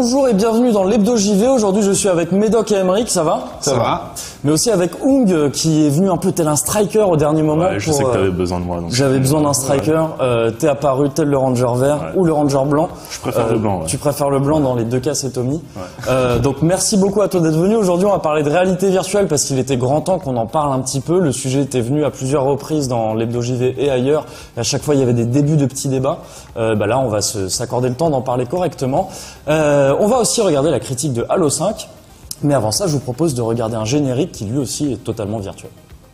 Bonjour et bienvenue dans l'Hebdo JV. Aujourd'hui, je suis avec Médoc et Emeric, ça va? Ça va. Mais aussi avec Ung, qui est venu un peu tel un striker au dernier moment. Ouais, je sais que t'avais besoin de moi. J'avais besoin d'un striker. T'es apparu tel le Ranger vert ou le Ranger blanc. Je préfère le blanc. Ouais. Tu préfères le blanc, dans les deux cas, c'est Tommy. Donc merci beaucoup à toi d'être venu. Aujourd'hui, on va parler de réalité virtuelle parce qu'il était grand temps qu'on en parle un petit peu. Le sujet était venu à plusieurs reprises dans l'Hebdo JV et ailleurs. Et à chaque fois, il y avait des débuts de petits débats. Là, on va s'accorder le temps d'en parler correctement. On va aussi regarder la critique de Halo 5. Mais avant ça, je vous propose de regarder un générique qui lui aussi est totalement virtuel.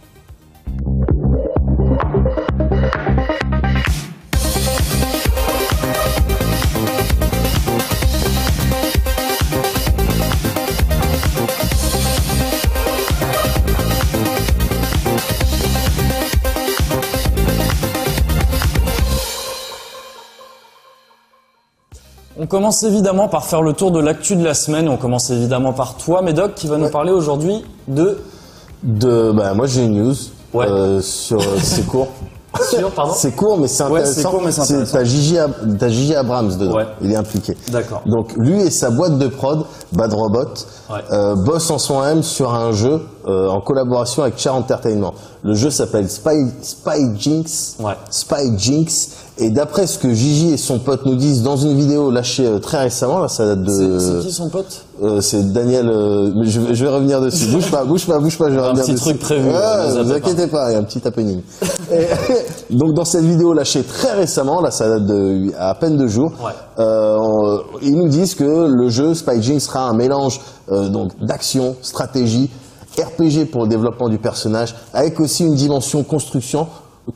On commence évidemment par faire le tour de l'actu de la semaine. On commence évidemment par toi, Médoc, qui va nous parler aujourd'hui de... Moi j'ai une news sur c'est court. C'est court mais c'est intéressant. T'as Gigi Abrams dedans. Ouais. Il est impliqué. D'accord. Donc lui et sa boîte de prod, Bad Robot, bossent en soi même sur un jeu en collaboration avec Chair Entertainment. Le jeu s'appelle Spy Jinx. Ouais. Spy Jinx. Et d'après ce que Gigi et son pote nous disent dans une vidéo lâchée très récemment, là ça date de... C'est qui son pote? C'est Daniel, je vais revenir dessus. Bouge pas, je vais revenir dessus. Un petit truc prévu. Ne vous inquiétez pas, il y a un petit happening. Donc dans cette vidéo lâchée très récemment, là ça date de à peine 2 jours, ils nous disent que le jeu Spy Jinx sera un mélange donc d'action, stratégie, RPG pour le développement du personnage, avec aussi une dimension construction,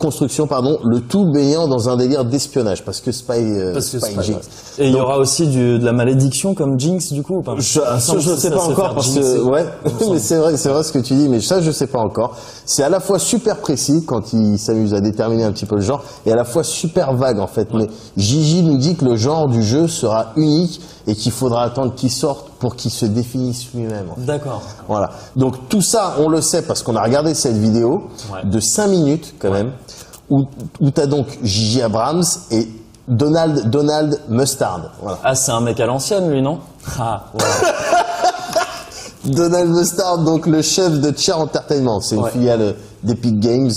le tout baignant dans un délire d'espionnage, parce que Spy Jinx. Et il y aura aussi de la malédiction comme Jinx du coup ou pas? Je sais pas encore parce que mais c'est vrai ce que tu dis, mais ça je sais pas encore. C'est à la fois super précis quand il s'amuse à déterminer un petit peu le genre et à la fois super vague en fait. Mais Gigi nous dit que le genre du jeu sera unique et qu'il faudra attendre qu'il sorte pour qu'il se définisse lui-même. D'accord. Voilà. Donc tout ça, on le sait parce qu'on a regardé cette vidéo de 5 minutes quand même, où t'as donc Gigi Abrams et Donald Mustard. Voilà. Ah, c'est un mec à l'ancienne, lui, non? Ah, voilà. Donald Mustard, donc le chef de Chair Entertainment, c'est une filiale d'Epic Games.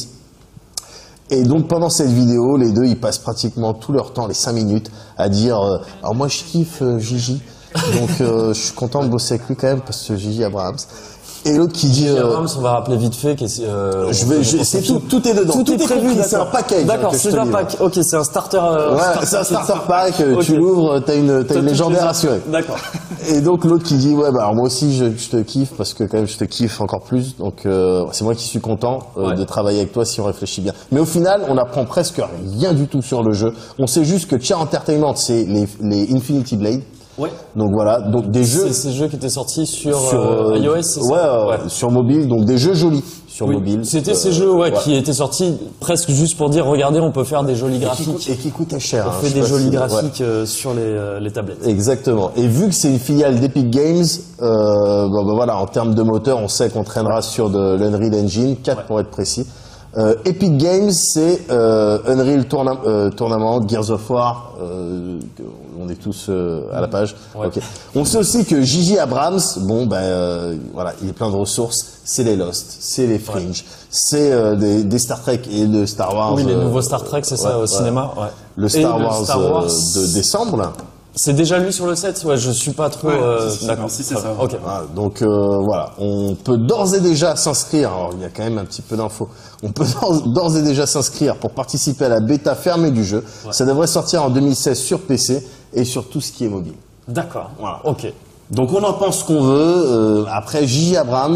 Et donc pendant cette vidéo, les deux, ils passent pratiquement tout leur temps, les 5 minutes, à dire alors moi je kiffe Gigi, donc je suis content de bosser avec lui quand même parce que Gigi Abrams. Et l'autre qui dit Abrams, on va rappeler vite fait que c'est c'est tout est dedans, tout est prévu, c'est un package. D'accord, c'est un pack. OK, c'est un starter c'est un starter pack, tu l'ouvres, t'as une légendaire assurée. D'accord. Et donc l'autre qui dit alors moi aussi je te kiffe parce que quand même je te kiffe encore plus, donc c'est moi qui suis content de travailler avec toi si on réfléchit bien. Mais au final, on apprend presque rien du tout sur le jeu. On sait juste que Chair Entertainment, c'est les Infinity Blade. Ouais. Donc voilà, donc des jeux. C'est ces jeux qui étaient sortis sur iOS, c'est ça? Sur mobile, donc des jeux jolis sur mobile. C'était ces jeux qui étaient sortis presque juste pour dire regardez, on peut faire des jolis graphiques. Et qui coûtaient cher. On fait des jolis graphiques sur les tablettes. Exactement. Et vu que c'est une filiale d'Epic Games, voilà, en termes de moteur, on sait qu'on traînera sur de l'Unreal Engine 4 pour être précis. Epic Games, c'est Unreal Tournament, Gears of War, on est tous à la page. Okay. On sait aussi que Gigi Abrams, voilà, il est plein de ressources. C'est les Lost, c'est les Fringe, c'est des Star Trek et de Star Wars. Oui, les nouveaux Star Trek, c'est ça, au cinéma. Ouais. Le Star Wars de décembre, là. C'est déjà lui sur le set? Ouais, je suis pas trop... D'accord, si c'est ça. Okay. Voilà, donc voilà, on peut d'ores et déjà s'inscrire, alors il y a quand même un petit peu d'infos, on peut d'ores et déjà s'inscrire pour participer à la bêta fermée du jeu. Ça devrait sortir en 2016 sur PC et sur tout ce qui est mobile. D'accord, voilà. Ok. Donc on en pense ce qu'on veut, après Gigi Abrams...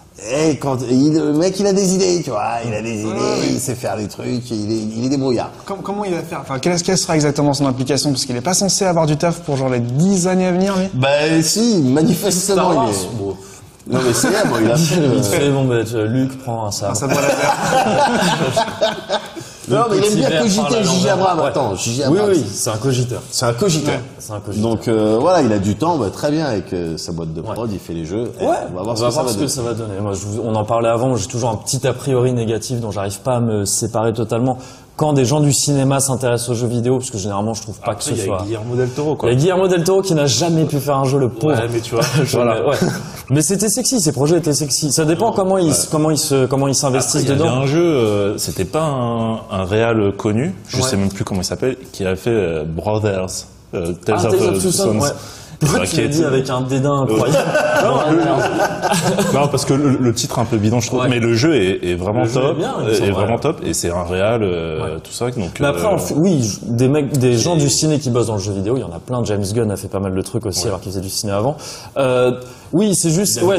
le mec il a des idées, tu vois, il sait faire des trucs, il est débrouillard. Comment il va faire? Enfin, quelle sera exactement son implication? Parce qu'il est pas censé avoir du taf pour genre les 10 années à venir, lui? Bah si, manifestement il est... Non mais c'est bon, il a fait... Luc prend ça. Ça doit la faire. Non, mais il aime bien cogiter Gigi Abrams. Attends, Gigi Abrams. Oui, c'est un cogiteur. C'est un cogiteur. Donc voilà, il a du temps, très bien, avec sa boîte de prod, il fait les jeux. On va voir ce que ça va donner. Moi, on en parlait avant, j'ai toujours un petit a priori négatif dont j'arrive pas à me séparer totalement. quand des gens du cinéma s'intéressent aux jeux vidéo, parce que généralement je trouve pas que ce soit. Il y a Guillermo del Toro, quoi. Il y a Guillermo del Toro qui n'a jamais pu faire un jeu, le pauvre. Ouais, mais tu vois, voilà. Ouais. Mais c'était sexy, ces projets étaient sexy. Ça dépend comment ils s'investissent Après, dedans. Il y avait un jeu, c'était pas un réal connu, je sais même plus comment il s'appelle, qui a fait Brothers, Tales of Two Sons. Ouais. Pourquoi tu l'as dit avec un dédain incroyable? Non, parce que le titre est un peu bidon, je trouve. Ouais. Mais le jeu est vraiment Le jeu top. est bien, est vraiment top. Et c'est un réal, tout ça. Donc, Mais après, oui, des gens du ciné qui bossent dans le jeu vidéo, il y en a plein. James Gunn a fait pas mal de trucs aussi, alors qu'il faisait du ciné avant. Oui, c'est juste, ouais,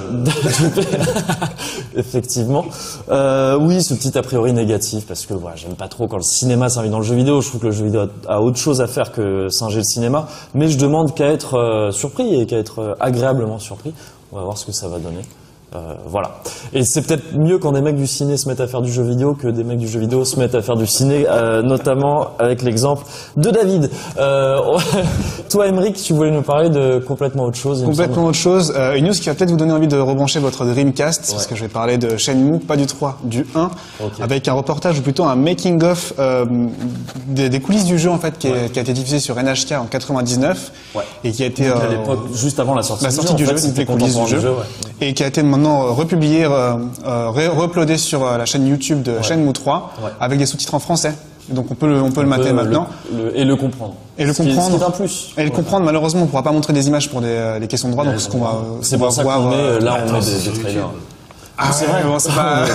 effectivement. Oui, ce petit a priori négatif, parce que voilà, j'aime pas trop quand le cinéma s'invite dans le jeu vidéo. Je trouve que le jeu vidéo a autre chose à faire que singer le cinéma. Mais je demande qu'à être surpris et qu'à être agréablement surpris. On va voir ce que ça va donner. Voilà. Et c'est peut-être mieux quand des mecs du ciné se mettent à faire du jeu vidéo que des mecs du jeu vidéo se mettent à faire du ciné, notamment avec l'exemple de David. Toi, Aymeric, tu voulais nous parler de complètement autre chose. Complètement autre chose. Une news qui va peut-être vous donner envie de rebrancher votre Dreamcast, parce que je vais parler de Shenmue, pas du 3, du 1, avec un reportage ou plutôt un making-of des coulisses du jeu en fait, qui a été diffusé sur NHK en 99 et qui a été à l'époque, juste avant la sortie du jeu, c'était les coulisses du jeu, et qui a été maintenant republié, re-uploadé sur la chaîne YouTube de Shenmue 3 avec des sous-titres en français. Donc on peut le mater maintenant. Et le comprendre. Et le comprendre. C'est un plus. Et le comprendre, malheureusement, on pourra pas montrer des images pour les questions de droit, donc ce qu'on va, c'est pour ça qu'on met, là, on met des trailers. Ah, c'est vrai, bon, c'est pas...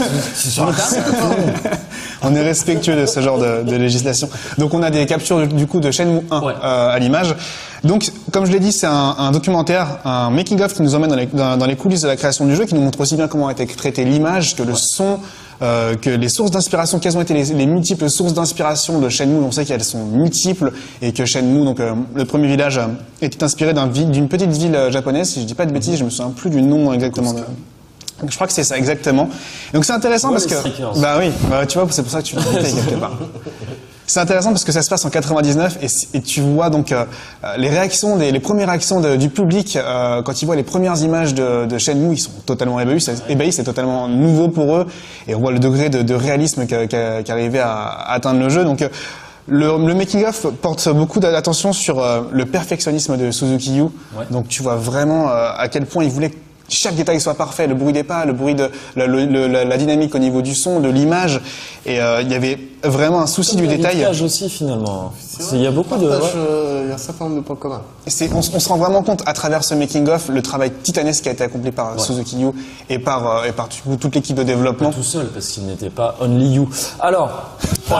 On est respectueux de ce genre de législation. Donc on a des captures du coup de Shenmue 1 à l'image. Donc, comme je l'ai dit, c'est un documentaire, un making-of qui nous emmène dans les coulisses de la création du jeu, qui nous montre aussi bien comment a été traité l'image, que le son, que les sources d'inspiration, quelles ont été les multiples sources d'inspiration de Shenmue. On sait qu'elles sont multiples et que Shenmue, donc le premier village, était inspiré d'une petite ville japonaise. Si je dis pas de bêtises, je me souviens plus du nom exactement. Je crois que c'est ça exactement. Donc c'est intéressant parce que bah oui, tu vois, c'est pour ça que tu l'as invité quelque part. C'est intéressant parce que ça se passe en 99 et tu vois donc les réactions, les premières réactions du public quand ils voient les premières images de Shenmue, ils sont totalement ébahis, c'est totalement nouveau pour eux et on voit le degré de réalisme qu'arrivait à atteindre le jeu. Donc le making-of porte beaucoup d'attention sur le perfectionnisme de Suzuki Yu. Donc tu vois vraiment à quel point il voulait que chaque détail soit parfait, le bruit des pas, le bruit de la dynamique au niveau du son, de l'image, et il y avait vraiment un souci du détail. L'image aussi finalement. Il y a beaucoup de. Il y a un certain nombre de points communs. On se rend vraiment compte à travers ce making-of le travail titanesque qui a été accompli par Suzuki Yu et par toute l'équipe de développement. Pas tout seul parce qu'il n'était pas Only You. Alors,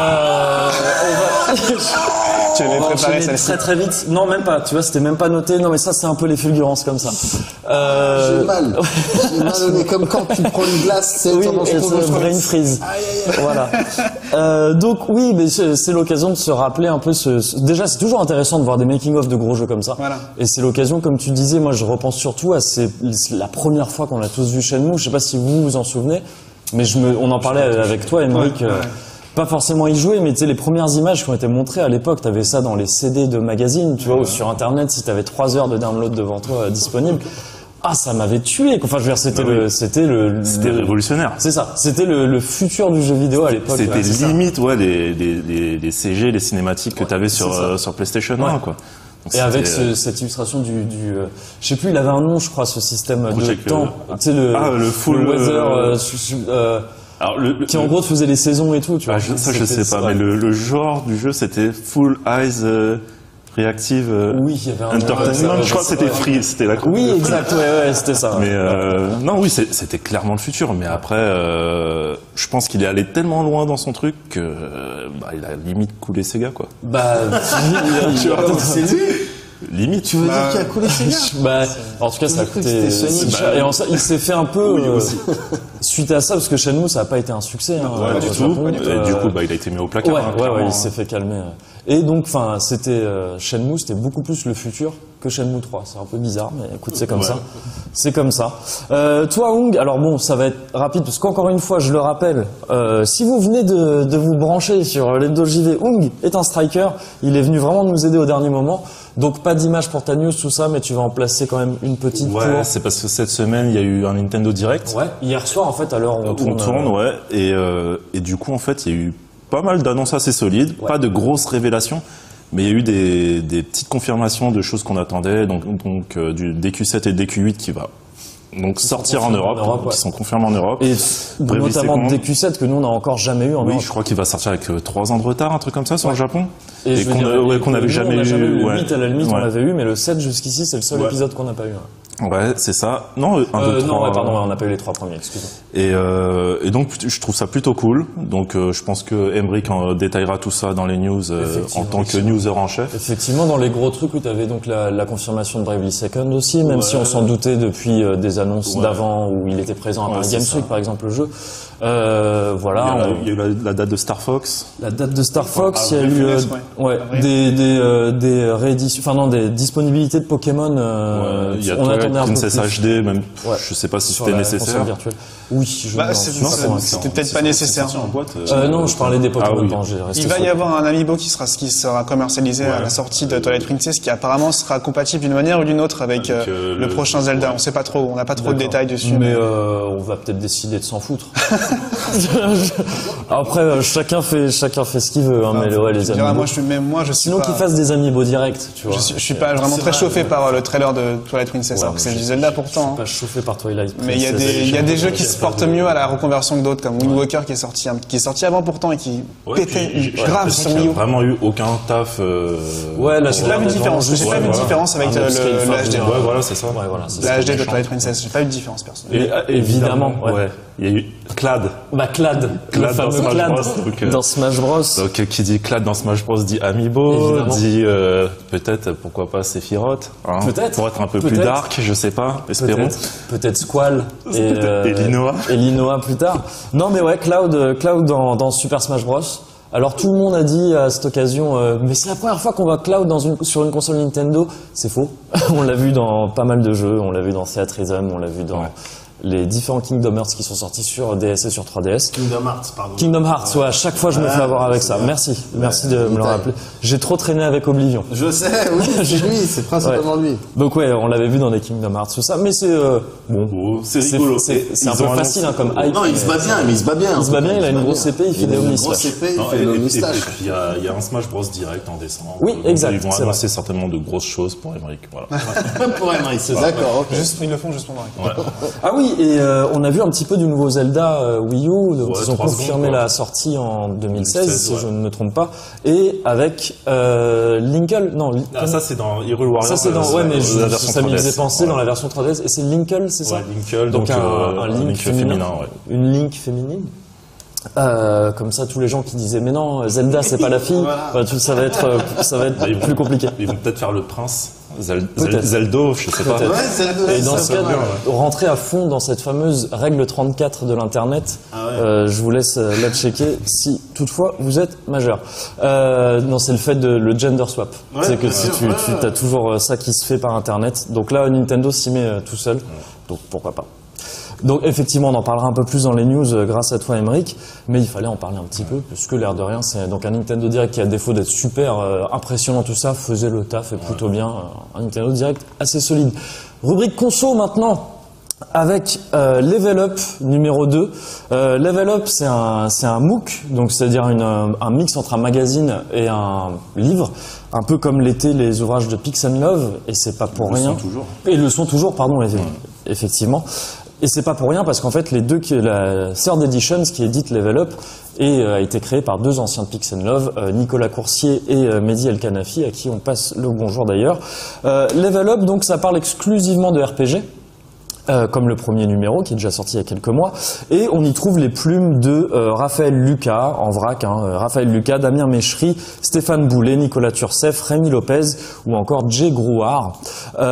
tu avais préparé ça très vite. Non, même pas. Tu vois, c'était même pas noté. Non, mais ça, c'est un peu les fulgurances comme ça. J'ai mal au nez, comme quand tu prends une glace, c'est brain freeze. Voilà. Donc oui, mais c'est l'occasion de se rappeler un peu déjà, c'est toujours intéressant de voir des making-of de gros jeux comme ça. Voilà. Et c'est l'occasion, comme tu disais, moi je repense surtout à la première fois qu'on a tous vu Shenmue. Je sais pas si vous vous en souvenez, mais on en parlait avec toi, Aymeric. Pas forcément y jouer, mais tu sais, les premières images qui ont été montrées à l'époque, t'avais ça dans les CD de magazines, tu vois, ou sur Internet, si t'avais 3 heures de download devant toi disponible. Ah, ça m'avait tué. Enfin, je veux dire, c'était révolutionnaire. C'est ça. C'était le futur du jeu vidéo à l'époque. C'était limite, les CG, les cinématiques que t'avais sur PlayStation 1, quoi. Donc et avec cette illustration je sais plus, il avait un nom, je crois, ce système de temps. Tu sais, le full weather, alors qui en gros faisait les saisons et tout, tu vois. Ça, je sais pas, mais le genre du jeu, c'était Full Eyes Reactive oui, il y avait un Entertainment, je crois que c'était Free, c'était la compagnie. Oui, exact, ouais, c'était ça. Mais non, oui, c'était clairement le futur, mais après je pense qu'il est allé tellement loin dans son truc que il a limite coulé Sega, quoi. Tu vois, c'est lui. Limite. Tu veux dire qu'il a coulé Sega? En tout cas, ça a coûté. Et il s'est fait un peu suite à ça, parce que Shenmue, ça a pas été un succès. Du tout. Du coup, il a été mis au placard. Il s'est fait calmer. Et donc, Shenmue, c'était beaucoup plus le futur que Shenmue 3. C'est un peu bizarre, mais écoute, c'est comme ça. C'est comme ça. Toi, Hung, alors bon, ça va être rapide, parce qu'encore une fois, je le rappelle, si vous venez de vous brancher sur l'Hebdo JV, Hung est un striker. Il est venu vraiment nous aider au dernier moment. Donc, pas d'image pour ta news, tout ça, mais tu vas en placer quand même une petite pour... c'est parce que cette semaine, il y a eu un Nintendo Direct. Hier soir, en fait, à l'heure où on tourne. Et du coup, en fait, il y a eu pas mal d'annonces assez solides, pas de grosses révélations, mais il y a eu des petites confirmations de choses qu'on attendait, donc du DQ7 et DQ8 qui va donc sortir en Europe, qui sont confirmés en Europe. Et notamment DQ7 que nous on n'a encore jamais eu en Europe. Oui, je crois qu'il va sortir avec 3 ans de retard, un truc comme ça sur le Japon. Et qu'on n'avait jamais eu. Le 8 à la limite on l'avait eu, mais le 7 jusqu'ici c'est le seul épisode qu'on n'a pas eu. Ouais, c'est ça. Non, 1, 2, 3. Non, pardon, on n'a pas eu les 3 premiers, excusez-moi. Et donc, je trouve ça plutôt cool. Donc, je pense que Emric détaillera tout ça dans les news en tant que newser en chef. Effectivement, dans les gros trucs où tu avais donc la confirmation de Bravely Second aussi, même si on s'en doutait depuis des annonces d'avant où il était présent à Paris Games Week, par exemple, le jeu. Voilà. Il y a eu la date de Star Fox. La date de Star Fox, il y a eu des rééditions, enfin non, des disponibilités de Pokémon. Il y a Princess HD, même. Je sais pas si c'était nécessaire. Oui, c'était peut-être pas nécessaire. Non, je parlais des Pokémon Danger. Il va y avoir un amiibo qui sera commercialisé à la sortie de Twilight Princess, qui apparemment sera compatible d'une manière ou d'une autre avec le prochain Zelda. On sait pas trop, on n'a pas trop de détails dessus. Mais on va peut-être décider de s'en foutre. Après, chacun fait ce qu'il veut, hein, mais ouais, les amiibo. Sinon qu'ils fassent des amiibo directs, tu vois. Je suis pas vraiment très chauffé par le trailer de Twilight Princess, alors que c'est du Zelda pourtant. Je suis pas chauffé par Twilight Princess. Mais il y a des jeux qui se portent mieux à la reconversion que d'autres, comme Wind Waker qui est sorti avant pourtant et qui pétait grave sur Wii U. Il n'y a vraiment eu aucun taf. Ouais, là, j'ai pas vu de différence. J'ai pas vu de différence avec le HD. Ouais, voilà, c'est ça. La HD de Twilight Princess, j'ai pas eu de différence personnellement. Évidemment, ouais. Il y a eu Clad. Clad, le fameux Clad dans Smash Bros. Donc qui dit Clad dans Smash Bros dit Amiibo, dit peut-être pourquoi pas Sephiroth, hein, peut-être pour être un peu plus dark, je sais pas, espérons. Peut-être Squall et Linoa. Et Linoa plus tard. Non mais ouais, Cloud dans Super Smash Bros. Alors tout le monde a dit à cette occasion, mais c'est la première fois qu'on voit Cloud sur une console Nintendo. C'est faux. On l'a vu dans pas mal de jeux. On l'a vu dans Theatrhythm, on l'a vu dans les différents Kingdom Hearts qui sont sortis sur DS et sur 3DS. Kingdom Hearts, pardon. Kingdom Hearts, ouais, à chaque fois je me fais avoir avec ça. Merci de me le rappeler. J'ai trop traîné avec Oblivion. Je sais, oui, c'est lui, c'est principalement lui. Donc ouais, on l'avait vu dans les Kingdom Hearts, tout ça, mais c'est c'est rigolo. C'est un peu facile hein, comme hype. Non, il se bat bien, mais il se bat bien. Il se bat bien, il a une grosse épée, il fait des grosse épée, il fait des moustaches. Il y a un Smash Bros direct en décembre. Oui, exact. Ils vont annoncer certainement de grosses choses pour Emric, voilà. Pour Emric, c'est d'accord. Ils le font juste pour Emric. Ah oui, et on a vu un petit peu du nouveau Zelda Wii U, donc ils ont confirmé la sortie en 2016, si je ne me trompe pas, et avec Linkle, non. Ça c'est dans Hyrule Warriors. Ça c'est dans, mais ça m'y faisait penser dans la version 3DS, et c'est Linkle, c'est ça? Ouais, Linkle, donc un Link féminin, une Link féminine. Comme ça, tous les gens qui disaient mais non, Zelda c'est pas la fille, ça va être plus compliqué. Ils vont peut-être faire le prince. Zeldo, je sais pas. Ouais, et dans ce cas, rentrer à fond dans cette fameuse règle 34 de l'internet, je vous laisse la checker si toutefois vous êtes majeur. Non, c'est le fait de le gender swap. C'est que si tu as toujours ça qui se fait par internet. Donc là, Nintendo s'y met tout seul. Donc pourquoi pas. Donc effectivement, on en parlera un peu plus dans les news grâce à toi, Emric, mais il fallait en parler un petit peu, puisque l'air de rien, c'est donc un Nintendo Direct qui, à défaut d'être super impressionnant tout ça, faisait le taf et plutôt bien. Un Nintendo Direct assez solide. Rubrique conso maintenant, avec Level Up numéro 2. Level Up, c'est un MOOC, donc c'est-à-dire un mix entre un magazine et un livre, un peu comme l'étaient les ouvrages de Pix and Love, et c'est pas pour rien. Et le sont toujours, pardon, effectivement. Et c'est pas pour rien parce qu'en fait la Third Edition, qui édite Level Up, a été créée par deux anciens de Pix and Love, Nicolas Coursier et Mehdi El Kanafi, à qui on passe le bonjour d'ailleurs. Level Up, donc ça parle exclusivement de RPG. Comme le premier numéro qui est déjà sorti il y a quelques mois, et on y trouve les plumes de Raphaël Lucas en vrac, Raphaël Lucas, Damien Méchery, Stéphane Boulet, Nicolas Turcef, Rémi Lopez ou encore Jay Grouard,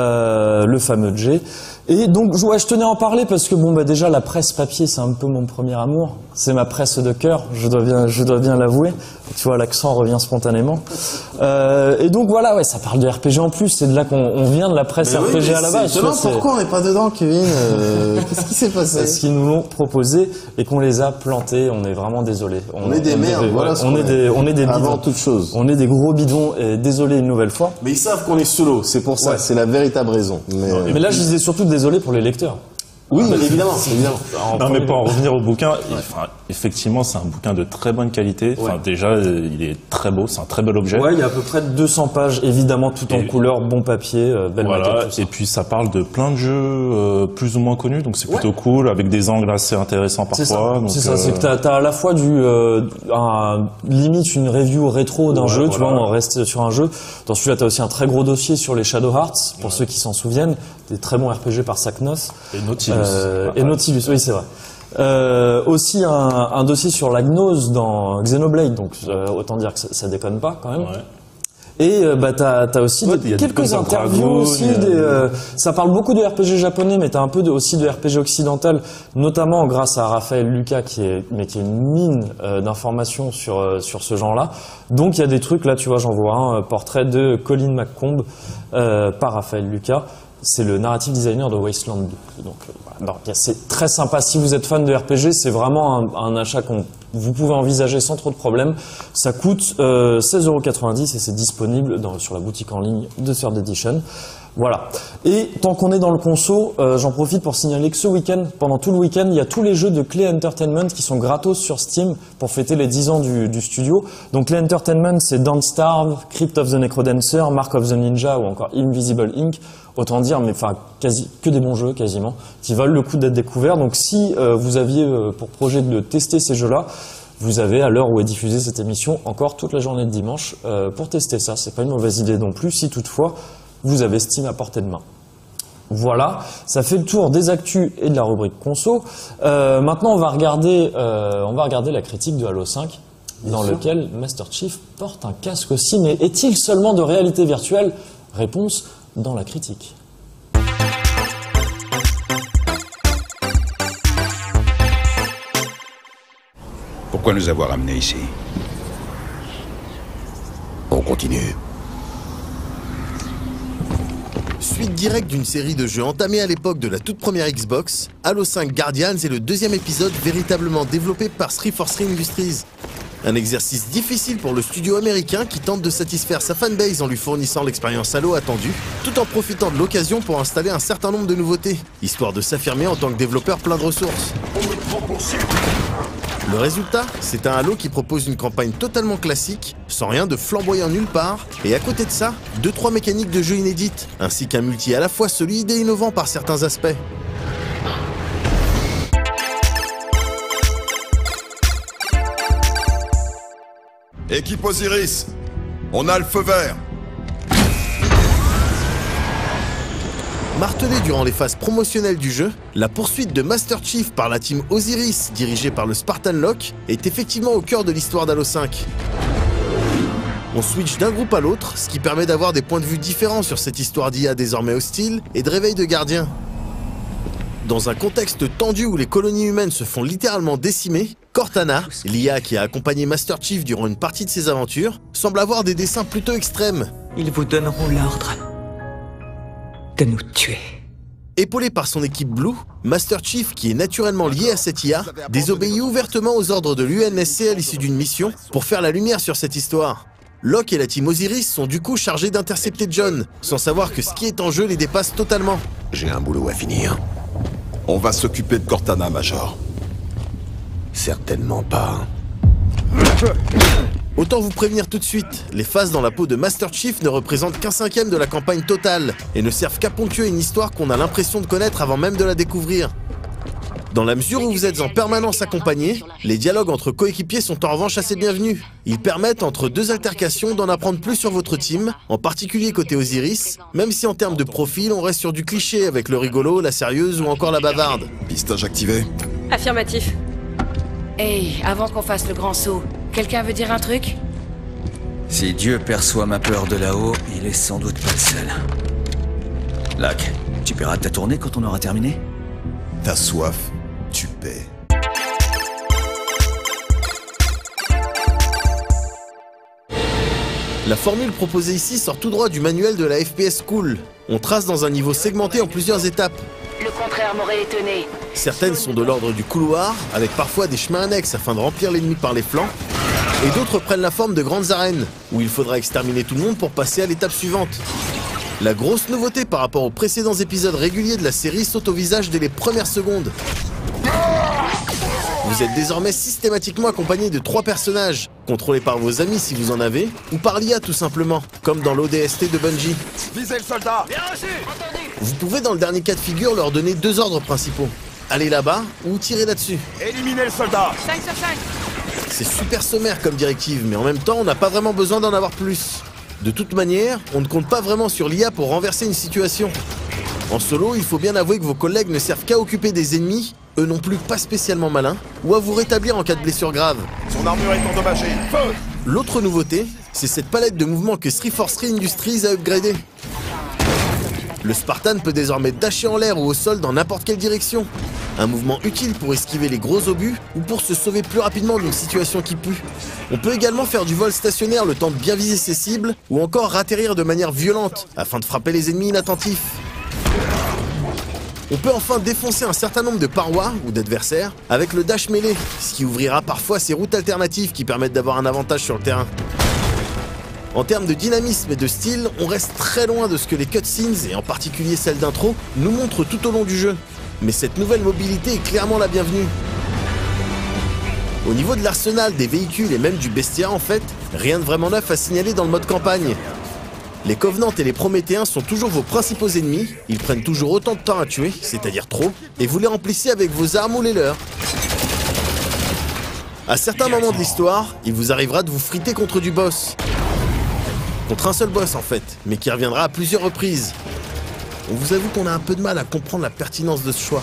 le fameux Jay. Et donc je tenais à en parler parce que déjà la presse papier c'est un peu mon premier amour, c'est ma presse de cœur, je dois bien l'avouer. Tu vois, l'accent revient spontanément. Et donc voilà, ça parle de RPG en plus, c'est de là qu'on vient de la presse RPG à la base. Pourquoi on n'est pas dedans, Kevin? Qu'est-ce qui s'est passé? Parce qu'ils nous l'ont proposé et qu'on les a plantés, on est vraiment désolé. On est des merdes, voilà. On est des bidons. Avant toute chose. On est des gros bidons et désolé une nouvelle fois. Mais ils savent qu'on est solo, c'est pour ça, c'est la véritable raison. Mais là je disais surtout désolé pour les lecteurs. Oui, évidemment, évidemment. Non, mais pour en revenir au bouquin, enfin, effectivement, c'est un bouquin de très bonne qualité. Enfin, déjà, il est très beau, c'est un très bel objet. Ouais, il y a à peu près 200 pages, évidemment, tout en couleur, bon papier, belle maquette, tout ça. Et puis, ça parle de plein de jeux plus ou moins connus, donc c'est plutôt cool, avec des angles assez intéressants parfois. C'est ça, c'est que t'as à la fois limite une review rétro d'un jeu, tu vois, on reste sur un jeu. Dans celui-là, t'as aussi un très gros dossier sur les Shadow Hearts, pour ceux qui s'en souviennent, des très bons RPG par Saknos. Et Nautilus. Et Nautilus, oui, c'est vrai. Aussi un dossier sur la gnose dans Xenoblade, donc autant dire que ça déconne pas quand même. Ouais. Et t'as aussi quelques interviews aussi. Ça parle beaucoup de RPG japonais, mais t'as un peu aussi de RPG occidental, notamment grâce à Raphaël Lucas, qui est une mine d'informations sur ce genre-là. Donc il y a des trucs là, tu vois, j'en vois un portrait de Colin McComb par Raphaël Lucas. C'est le narrative designer de Wasteland 2. Donc voilà. C'est très sympa. Si vous êtes fan de RPG, c'est vraiment un achat vous pouvez envisager sans trop de problèmes. Ça coûte 16,90 € et c'est disponible sur la boutique en ligne de Third Edition. Voilà. Et tant qu'on est dans le conso, j'en profite pour signaler que ce week-end, pendant tout le week-end, il y a tous les jeux de Clay Entertainment qui sont gratos sur Steam pour fêter les 10 ans du studio. Donc Clay Entertainment, c'est Don't Starve, Crypt of the Necrodancer, Mark of the Ninja ou encore Invisible Inc. Autant dire, mais enfin, que des bons jeux quasiment, qui valent le coup d'être découverts. Donc si vous aviez pour projet de tester ces jeux-là, vous avez, à l'heure où est diffusée cette émission, encore toute la journée de dimanche pour tester ça. C'est pas une mauvaise idée non plus, si toutefois vous avez Steam à portée de main. Voilà, ça fait le tour des actus et de la rubrique conso. Maintenant, on va regarder la critique de Halo 5, dans lequel Master Chief porte un casque aussi. Mais est-il seulement de réalité virtuelle? Réponse dans la critique. Pourquoi nous avoir amenés ici? On continue. Suite directe d'une série de jeux entamés à l'époque de la toute première Xbox, Halo 5 Guardians est le deuxième épisode véritablement développé par 343 Industries. Un exercice difficile pour le studio américain qui tente de satisfaire sa fanbase en lui fournissant l'expérience Halo attendue, tout en profitant de l'occasion pour installer un certain nombre de nouveautés, histoire de s'affirmer en tant que développeur plein de ressources. Le résultat, c'est un Halo qui propose une campagne totalement classique, sans rien de flamboyant nulle part, et à côté de ça, 2-3 mécaniques de jeu inédites, ainsi qu'un multi à la fois solide et innovant par certains aspects. Équipe Osiris, on a le feu vert. Martelé durant les phases promotionnelles du jeu, la poursuite de Master Chief par la team Osiris, dirigée par le Spartan Locke, est effectivement au cœur de l'histoire d'Halo 5. On switch d'un groupe à l'autre, ce qui permet d'avoir des points de vue différents sur cette histoire d'IA désormais hostile et de réveil de gardiens. Dans un contexte tendu où les colonies humaines se font littéralement décimer, Cortana, l'IA qui a accompagné Master Chief durant une partie de ses aventures, semble avoir des dessins plutôt extrêmes. Ils vous donneront l'ordre de nous tuer. Épaulé par son équipe Blue, Master Chief, qui est naturellement lié à cette IA, désobéit ouvertement aux ordres de l'UNSC à l'issue d'une mission pour faire la lumière sur cette histoire. Locke et la team Osiris sont du coup chargés d'intercepter John, sans savoir que ce qui est en jeu les dépasse totalement. J'ai un boulot à finir. On va s'occuper de Cortana, Major. Certainement pas. Autant vous prévenir tout de suite, les phases dans la peau de Master Chief ne représentent qu'un cinquième de la campagne totale, et ne servent qu'à ponctuer une histoire qu'on a l'impression de connaître avant même de la découvrir. Dans la mesure où vous êtes en permanence accompagné, les dialogues entre coéquipiers sont en revanche assez bienvenus. Ils permettent, entre deux altercations, d'en apprendre plus sur votre team, en particulier côté Osiris, même si en termes de profil, on reste sur du cliché avec le rigolo, la sérieuse ou encore la bavarde. Pistage activé. Affirmatif. Hey, avant qu'on fasse le grand saut, quelqu'un veut dire un truc? Si Dieu perçoit ma peur de là-haut, il est sans doute pas le seul. Lac, tu paieras ta tournée quand on aura terminé? T'as soif, tu paies. La formule proposée ici sort tout droit du manuel de la FPS School. On trace dans un niveau segmenté en plusieurs étapes. Le contraire m'aurait étonné. Certaines sont de l'ordre du couloir, avec parfois des chemins annexes afin de remplir l'ennemi par les flancs, et d'autres prennent la forme de grandes arènes, où il faudra exterminer tout le monde pour passer à l'étape suivante. La grosse nouveauté par rapport aux précédents épisodes réguliers de la série saute au visage dès les premières secondes. Vous êtes désormais systématiquement accompagné de 3 personnages, contrôlés par vos amis si vous en avez, ou par l'IA tout simplement, comme dans l'ODST de Bungie. Visez le soldat! Bien reçu! Entendu! Vous pouvez dans le dernier cas de figure leur donner 2 ordres principaux. Allez là-bas ou tirez là-dessus. Éliminez le soldat! 5 sur 5! C'est super sommaire comme directive, mais en même temps on n'a pas vraiment besoin d'en avoir plus. De toute manière, on ne compte pas vraiment sur l'IA pour renverser une situation. En solo, il faut bien avouer que vos collègues ne servent qu'à occuper des ennemis, eux non plus pas spécialement malins, ou à vous rétablir en cas de blessure grave. Son armure est endommagée. Feu! L'autre nouveauté, c'est cette palette de mouvements que 343 Industries a upgradé. Le Spartan peut désormais dasher en l'air ou au sol dans n'importe quelle direction. Un mouvement utile pour esquiver les gros obus ou pour se sauver plus rapidement d'une situation qui pue. On peut également faire du vol stationnaire le temps de bien viser ses cibles ou encore ratterrir de manière violente afin de frapper les ennemis inattentifs. On peut enfin défoncer un certain nombre de parois ou d'adversaires avec le dash mêlé, ce qui ouvrira parfois ces routes alternatives qui permettent d'avoir un avantage sur le terrain. En termes de dynamisme et de style, on reste très loin de ce que les cutscenes, et en particulier celles d'intro, nous montrent tout au long du jeu. Mais cette nouvelle mobilité est clairement la bienvenue. Au niveau de l'arsenal, des véhicules et même du bestiaire en fait, rien de vraiment neuf à signaler dans le mode campagne. Les Covenants et les Prométhéens sont toujours vos principaux ennemis, ils prennent toujours autant de temps à tuer, c'est-à-dire trop, et vous les remplissez avec vos armes ou les leurs. À certains moments de l'histoire, il vous arrivera de vous friter contre du boss. Contre un seul boss en fait, mais qui reviendra à plusieurs reprises. On vous avoue qu'on a un peu de mal à comprendre la pertinence de ce choix.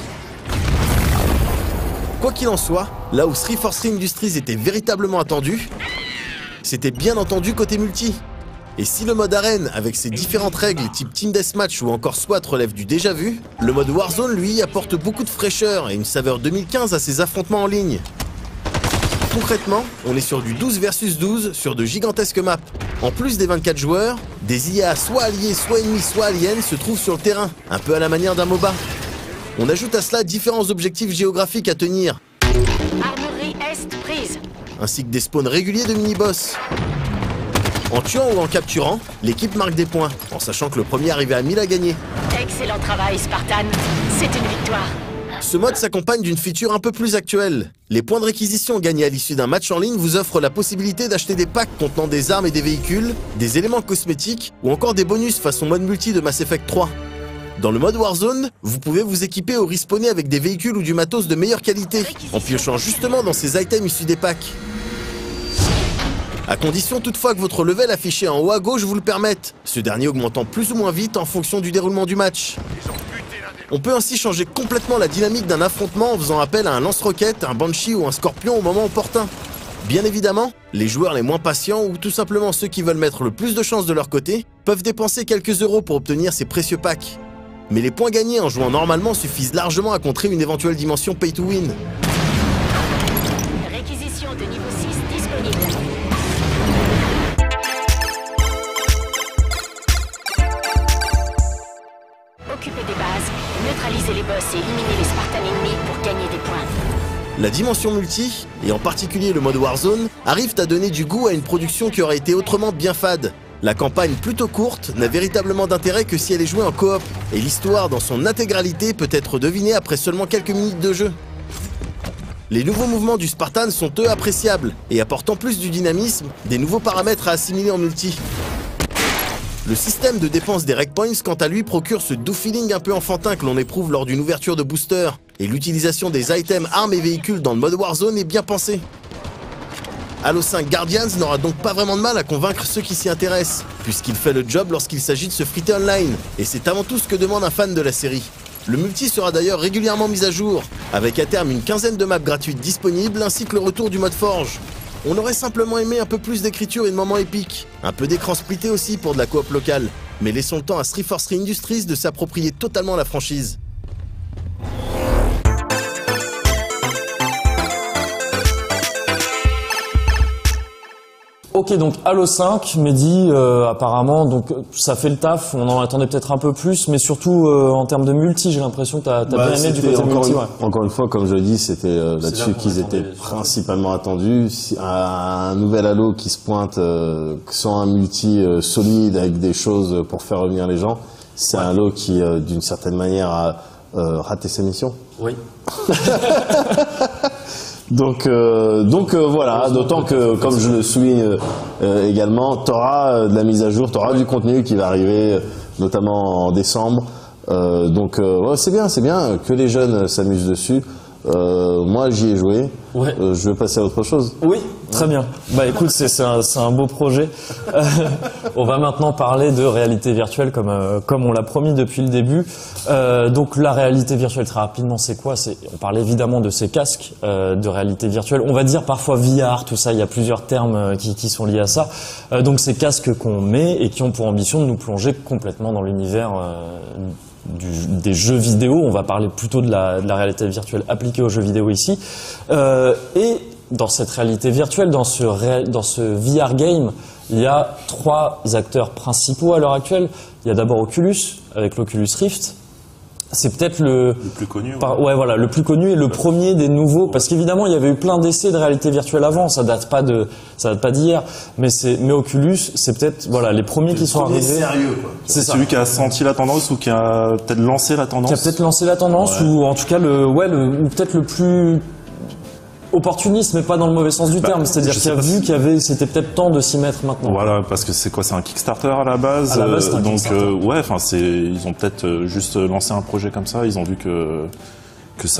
Quoi qu'il en soit, là où 343 Industries était véritablement attendu, c'était bien entendu côté multi. Et si le mode arène, avec ses différentes règles type Team Deathmatch ou encore SWAT relève du déjà vu, le mode Warzone lui apporte beaucoup de fraîcheur et une saveur 2015 à ses affrontements en ligne. Concrètement, on est sur du 12 versus 12 sur de gigantesques maps. En plus des 24 joueurs, des IA soit alliés, soit ennemis, soit aliens se trouvent sur le terrain, un peu à la manière d'un MOBA. On ajoute à cela différents objectifs géographiques à tenir, Armurerie Est prise. ainsi que des spawns réguliers de mini-boss. En tuant ou en capturant, l'équipe marque des points, en sachant que le premier arrivé à 1000 a gagné. Excellent travail, Spartan. C'est une victoire. Ce mode s'accompagne d'une feature un peu plus actuelle. Les points de réquisition gagnés à l'issue d'un match en ligne vous offrent la possibilité d'acheter des packs contenant des armes et des véhicules, des éléments cosmétiques ou encore des bonus façon mode multi de Mass Effect 3. Dans le mode Warzone, vous pouvez vous équiper ou respawner avec des véhicules ou du matos de meilleure qualité, en piochant justement dans ces items issus des packs. À condition toutefois que votre level affiché en haut à gauche vous le permette, ce dernier augmentant plus ou moins vite en fonction du déroulement du match. On peut ainsi changer complètement la dynamique d'un affrontement en faisant appel à un lance-roquette, un Banshee ou un Scorpion au moment opportun. Bien évidemment, les joueurs les moins patients ou tout simplement ceux qui veulent mettre le plus de chance de leur côté peuvent dépenser quelques euros pour obtenir ces précieux packs. Mais les points gagnés en jouant normalement suffisent largement à contrer une éventuelle dimension pay to win. Réquisition de niveau 6 disponible. Occupez des bases, neutralisez les boss et éliminez les Spartans ennemis pour gagner des points. La dimension multi, et en particulier le mode Warzone, arrivent à donner du goût à une production qui aurait été autrement bien fade. La campagne plutôt courte n'a véritablement d'intérêt que si elle est jouée en coop, et l'histoire dans son intégralité peut être devinée après seulement quelques minutes de jeu. Les nouveaux mouvements du Spartan sont eux appréciables, et apportent en plus du dynamisme, des nouveaux paramètres à assimiler en multi. Le système de dépense des rec points, quant à lui, procure ce doux feeling un peu enfantin que l'on éprouve lors d'une ouverture de booster, et l'utilisation des items, armes et véhicules dans le mode Warzone est bien pensée. Halo 5 Guardians n'aura donc pas vraiment de mal à convaincre ceux qui s'y intéressent, puisqu'il fait le job lorsqu'il s'agit de se friter online, et c'est avant tout ce que demande un fan de la série. Le multi sera d'ailleurs régulièrement mis à jour, avec à terme une quinzaine de maps gratuites disponibles ainsi que le retour du mode Forge. On aurait simplement aimé un peu plus d'écriture et de moments épiques, un peu d'écran splitté aussi pour de la coop locale, mais laissons le temps à 343 Industries de s'approprier totalement la franchise. Ok, donc Halo 5, Mehdi, apparemment, donc ça fait le taf. On en attendait peut-être un peu plus, mais surtout en termes de multi, j'ai l'impression que t'as bien aimé du côté multi. Encore une fois, comme je le dis, c'était là-dessus qu'ils étaient principalement attendus. Un nouvel Halo qui se pointe sans un multi solide avec des choses pour faire revenir les gens, c'est un Halo qui, d'une certaine manière, a raté sa mission. Oui. Donc voilà, d'autant que, comme je le souligne également, t'auras de la mise à jour, t'auras du contenu qui va arriver, notamment en décembre. Ouais, c'est bien que les jeunes s'amusent dessus. Moi, j'y ai joué. Ouais. Je vais passer à autre chose. Oui, très bien. Bah écoute, c'est un beau projet. On va maintenant parler de réalité virtuelle comme on l'a promis depuis le début. Donc la réalité virtuelle, très rapidement, c'est quoi? On parle évidemment de ces casques de réalité virtuelle. On va dire parfois VR, tout ça. Il y a plusieurs termes qui sont liés à ça. Donc ces casques qu'on met et qui ont pour ambition de nous plonger complètement dans l'univers des jeux vidéo. On va parler plutôt de la réalité virtuelle appliquée aux jeux vidéo ici. Et dans cette réalité virtuelle, dans ce VR game, il y a 3 acteurs principaux à l'heure actuelle. Il y a d'abord Oculus, avec l'Oculus Rift. C'est peut-être le plus connu. Ouais, voilà, le plus connu et le premier des nouveaux, parce qu'évidemment il y avait eu plein d'essais de réalité virtuelle avant, ça date pas d'hier, mais Oculus, c'est peut-être les premiers qui sont arrivés. Sérieux, quoi. C'est celui qui a senti la tendance ou qui a peut-être lancé la tendance. Qui a peut-être lancé la tendance, ou en tout cas ou peut-être le plus opportuniste, mais pas dans le mauvais sens du terme, c'est-à-dire qu'il a vu c'était peut-être temps de s'y mettre maintenant. Voilà, parce que c'est quoi, c'est un Kickstarter à la base. À la base, c'est un Kickstarter. Ils ont peut-être juste lancé un projet comme ça, ils ont vu que ça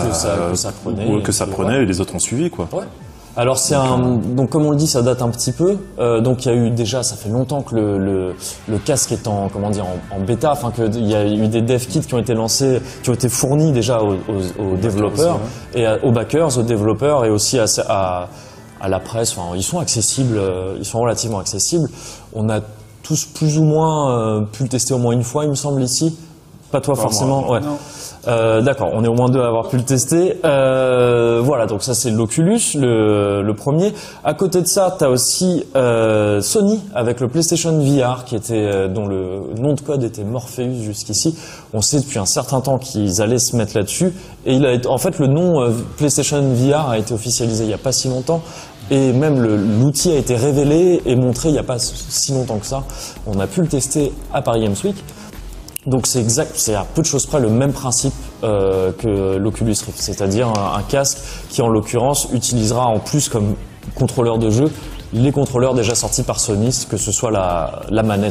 prenait et les autres ont suivi, quoi. Ouais. Alors donc comme on le dit, ça date un petit peu. Donc il y a eu déjà, ça fait longtemps que le casque est en bêta, enfin qu'il y a eu des dev kits qui ont été lancés, qui ont été fournis déjà aux développeurs et aux backers, aux développeurs et aussi à la presse. Enfin, ils sont accessibles, ils sont relativement accessibles. On a tous plus ou moins pu le tester au moins une fois, il me semble ici. Pas toi forcément. Ouais. D'accord, on est au moins 2 à avoir pu le tester. Voilà, donc ça c'est l'Oculus, le premier. À côté de ça, t'as aussi Sony avec le PlayStation VR dont le nom de code était Morpheus jusqu'ici. On sait depuis un certain temps qu'ils allaient se mettre là-dessus. Et en fait, le nom PlayStation VR a été officialisé il n'y a pas si longtemps. Et même l'outil a été révélé et montré il n'y a pas si longtemps que ça. On a pu le tester à Paris Games Week. Donc c'est à peu de choses près le même principe que l'Oculus Rift, c'est-à-dire un casque qui en l'occurrence utilisera en plus comme contrôleur de jeu les contrôleurs déjà sortis par Sony, que ce soit la manette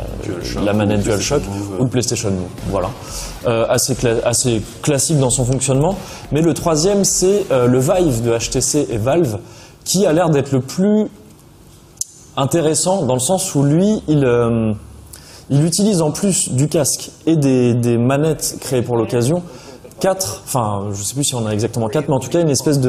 DualShock ou le PlayStation Move. Voilà, assez classique dans son fonctionnement. Mais le troisième, c'est le Vive de HTC et Valve, qui a l'air d'être le plus intéressant dans le sens où lui, il utilise en plus du casque et des manettes créées pour l'occasion, je sais plus si on a exactement 4, mais en tout cas une espèce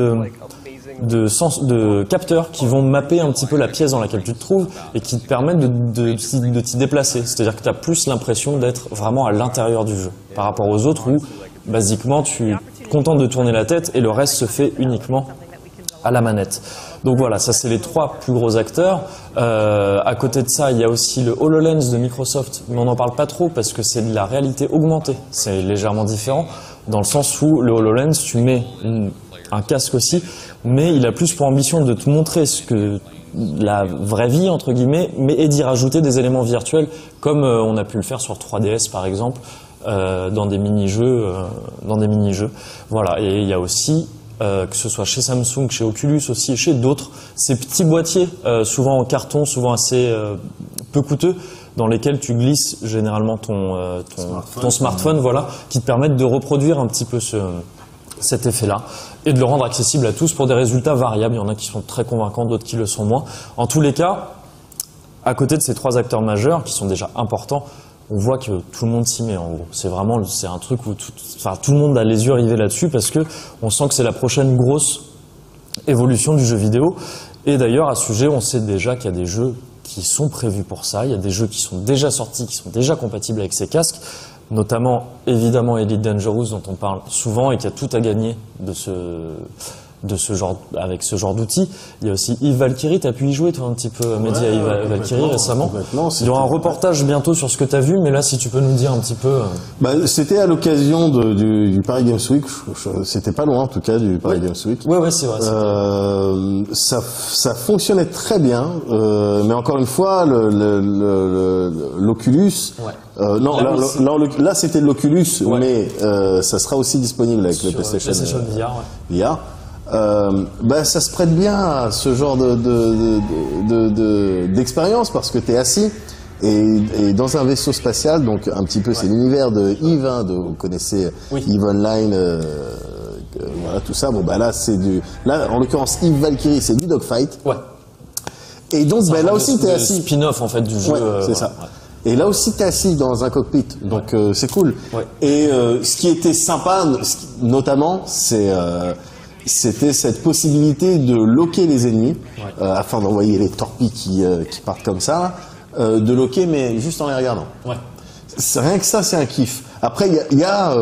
de capteurs qui vont mapper un petit peu la pièce dans laquelle tu te trouves et qui te permettent de t'y déplacer. C'est-à-dire que tu as plus l'impression d'être vraiment à l'intérieur du jeu par rapport aux autres où, basiquement, tu te contentes de tourner la tête et le reste se fait uniquement à la manette. Donc voilà, ça c'est les 3 plus gros acteurs. À côté de ça, il y a aussi le HoloLens de Microsoft, mais on n'en parle pas trop parce que c'est de la réalité augmentée. C'est légèrement différent dans le sens où le HoloLens, tu mets un casque aussi, mais il a plus pour ambition de te montrer ce que la vraie vie entre guillemets, et d'y rajouter des éléments virtuels comme on a pu le faire sur 3DS par exemple, dans des mini-jeux. Voilà, et il y a aussi que ce soit chez Samsung, chez Oculus aussi, chez d'autres, ces petits boîtiers, souvent en carton, souvent assez peu coûteux, dans lesquels tu glisses généralement ton smartphone, voilà, qui te permettent de reproduire un petit peu cet effet-là et de le rendre accessible à tous pour des résultats variables. Il y en a qui sont très convaincants, d'autres qui le sont moins. En tous les cas, à côté de ces 3 acteurs majeurs qui sont déjà importants, on voit que tout le monde s'y met en gros. C'est un truc où tout le monde a les yeux rivés là-dessus parce que on sent que c'est la prochaine grosse évolution du jeu vidéo. Et d'ailleurs, à ce sujet, on sait déjà qu'il y a des jeux qui sont prévus pour ça. Il y a des jeux qui sont déjà sortis, qui sont déjà compatibles avec ces casques, notamment évidemment Elite Dangerous dont on parle souvent et qui a tout à gagner de de ce genre, avec ce genre d'outils. Il y a aussi Eve Valkyrie, t'as pu y jouer toi un petit peu, Mehdi, à Eve Valkyrie récemment. Il y aura un reportage bientôt sur ce que t'as vu, mais là si tu peux nous dire un petit peu. C'était à l'occasion du Paris Games Week, c'était pas loin en tout cas du Paris Games Week. Ouais, c'est vrai. Ça fonctionnait très bien, mais encore une fois, l'Oculus. Là c'était de l'Oculus, mais ça sera aussi disponible avec le PlayStation VR. Ça se prête bien à ce genre d'expérience parce que t'es assis et dans un vaisseau spatial, donc un petit peu c'est l'univers de Eve, vous connaissez Eve Online, voilà tout ça. Là en l'occurrence Eve Valkyrie c'est du dogfight. Ouais. Et donc là aussi t'es assis. Spin-off en fait du jeu. Ouais, c'est ça. Et là aussi t'es assis dans un cockpit, donc c'est cool. Ouais. Et ce qui était sympa, notamment, c'était cette possibilité de loquer les ennemis afin d'envoyer les torpilles qui partent comme ça, de loquer mais juste en les regardant. Ouais. Rien que ça, c'est un kiff. Après, il y a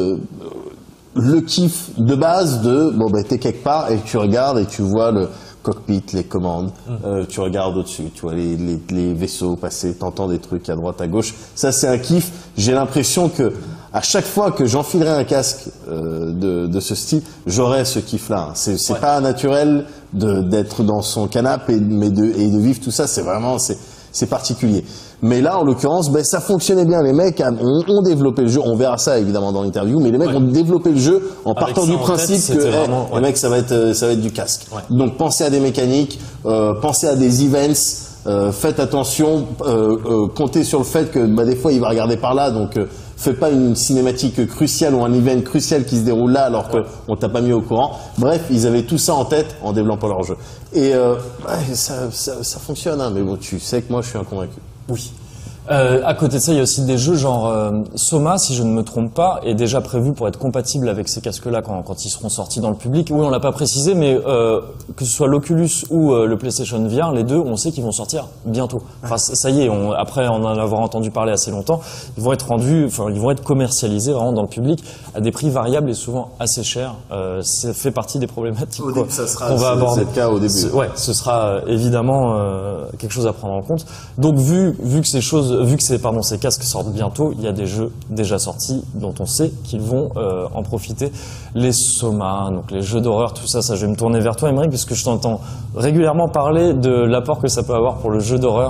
le kiff de base de t'es quelque part et tu regardes et tu vois le cockpit, les commandes, tu regardes au-dessus, tu vois les vaisseaux passer, t'entends des trucs à droite, à gauche. Ça, c'est un kiff. J'ai l'impression que à chaque fois que j'enfilerai un casque de ce style, j'aurai ce kiff-là. C'est pas naturel d'être dans son canapé et de vivre tout ça. C'est vraiment c'est particulier. Mais là, en l'occurrence, ça fonctionnait bien. Les mecs ont développé le jeu. On verra ça évidemment dans l'interview, mais les mecs ont développé le jeu en partant du principe que les mecs, ça va être du casque. Ouais. Donc pensez à des mécaniques, pensez à des events. Faites attention, comptez sur le fait que des fois il va regarder par là, donc fais pas une cinématique cruciale ou un event crucial qui se déroule là alors qu'on t'a pas mis au courant. Bref, ils avaient tout ça en tête en développant leur jeu. Et ça fonctionne, mais bon, tu sais que moi je suis inconvaincu. Oui. À côté de ça, il y a aussi des jeux genre Soma, si je ne me trompe pas, est déjà prévu pour être compatible avec ces casques-là quand ils seront sortis dans le public. Oui, on l'a pas précisé, mais que ce soit l'Oculus ou le PlayStation VR, les deux, on sait qu'ils vont sortir bientôt. Enfin, ça y est, après en avoir entendu parler assez longtemps, ils vont être commercialisés vraiment dans le public à des prix variables et souvent assez chers. Ça fait partie des problématiques qu'on va aborder. C'est le cas au début. Ce sera évidemment quelque chose à prendre en compte. Donc vu que ces casques sortent bientôt, il y a des jeux déjà sortis dont on sait qu'ils vont en profiter. Les Soma, donc les jeux d'horreur, tout ça, je vais me tourner vers toi, Aymeric, puisque je t'entends régulièrement parler de l'apport que ça peut avoir pour le jeu d'horreur,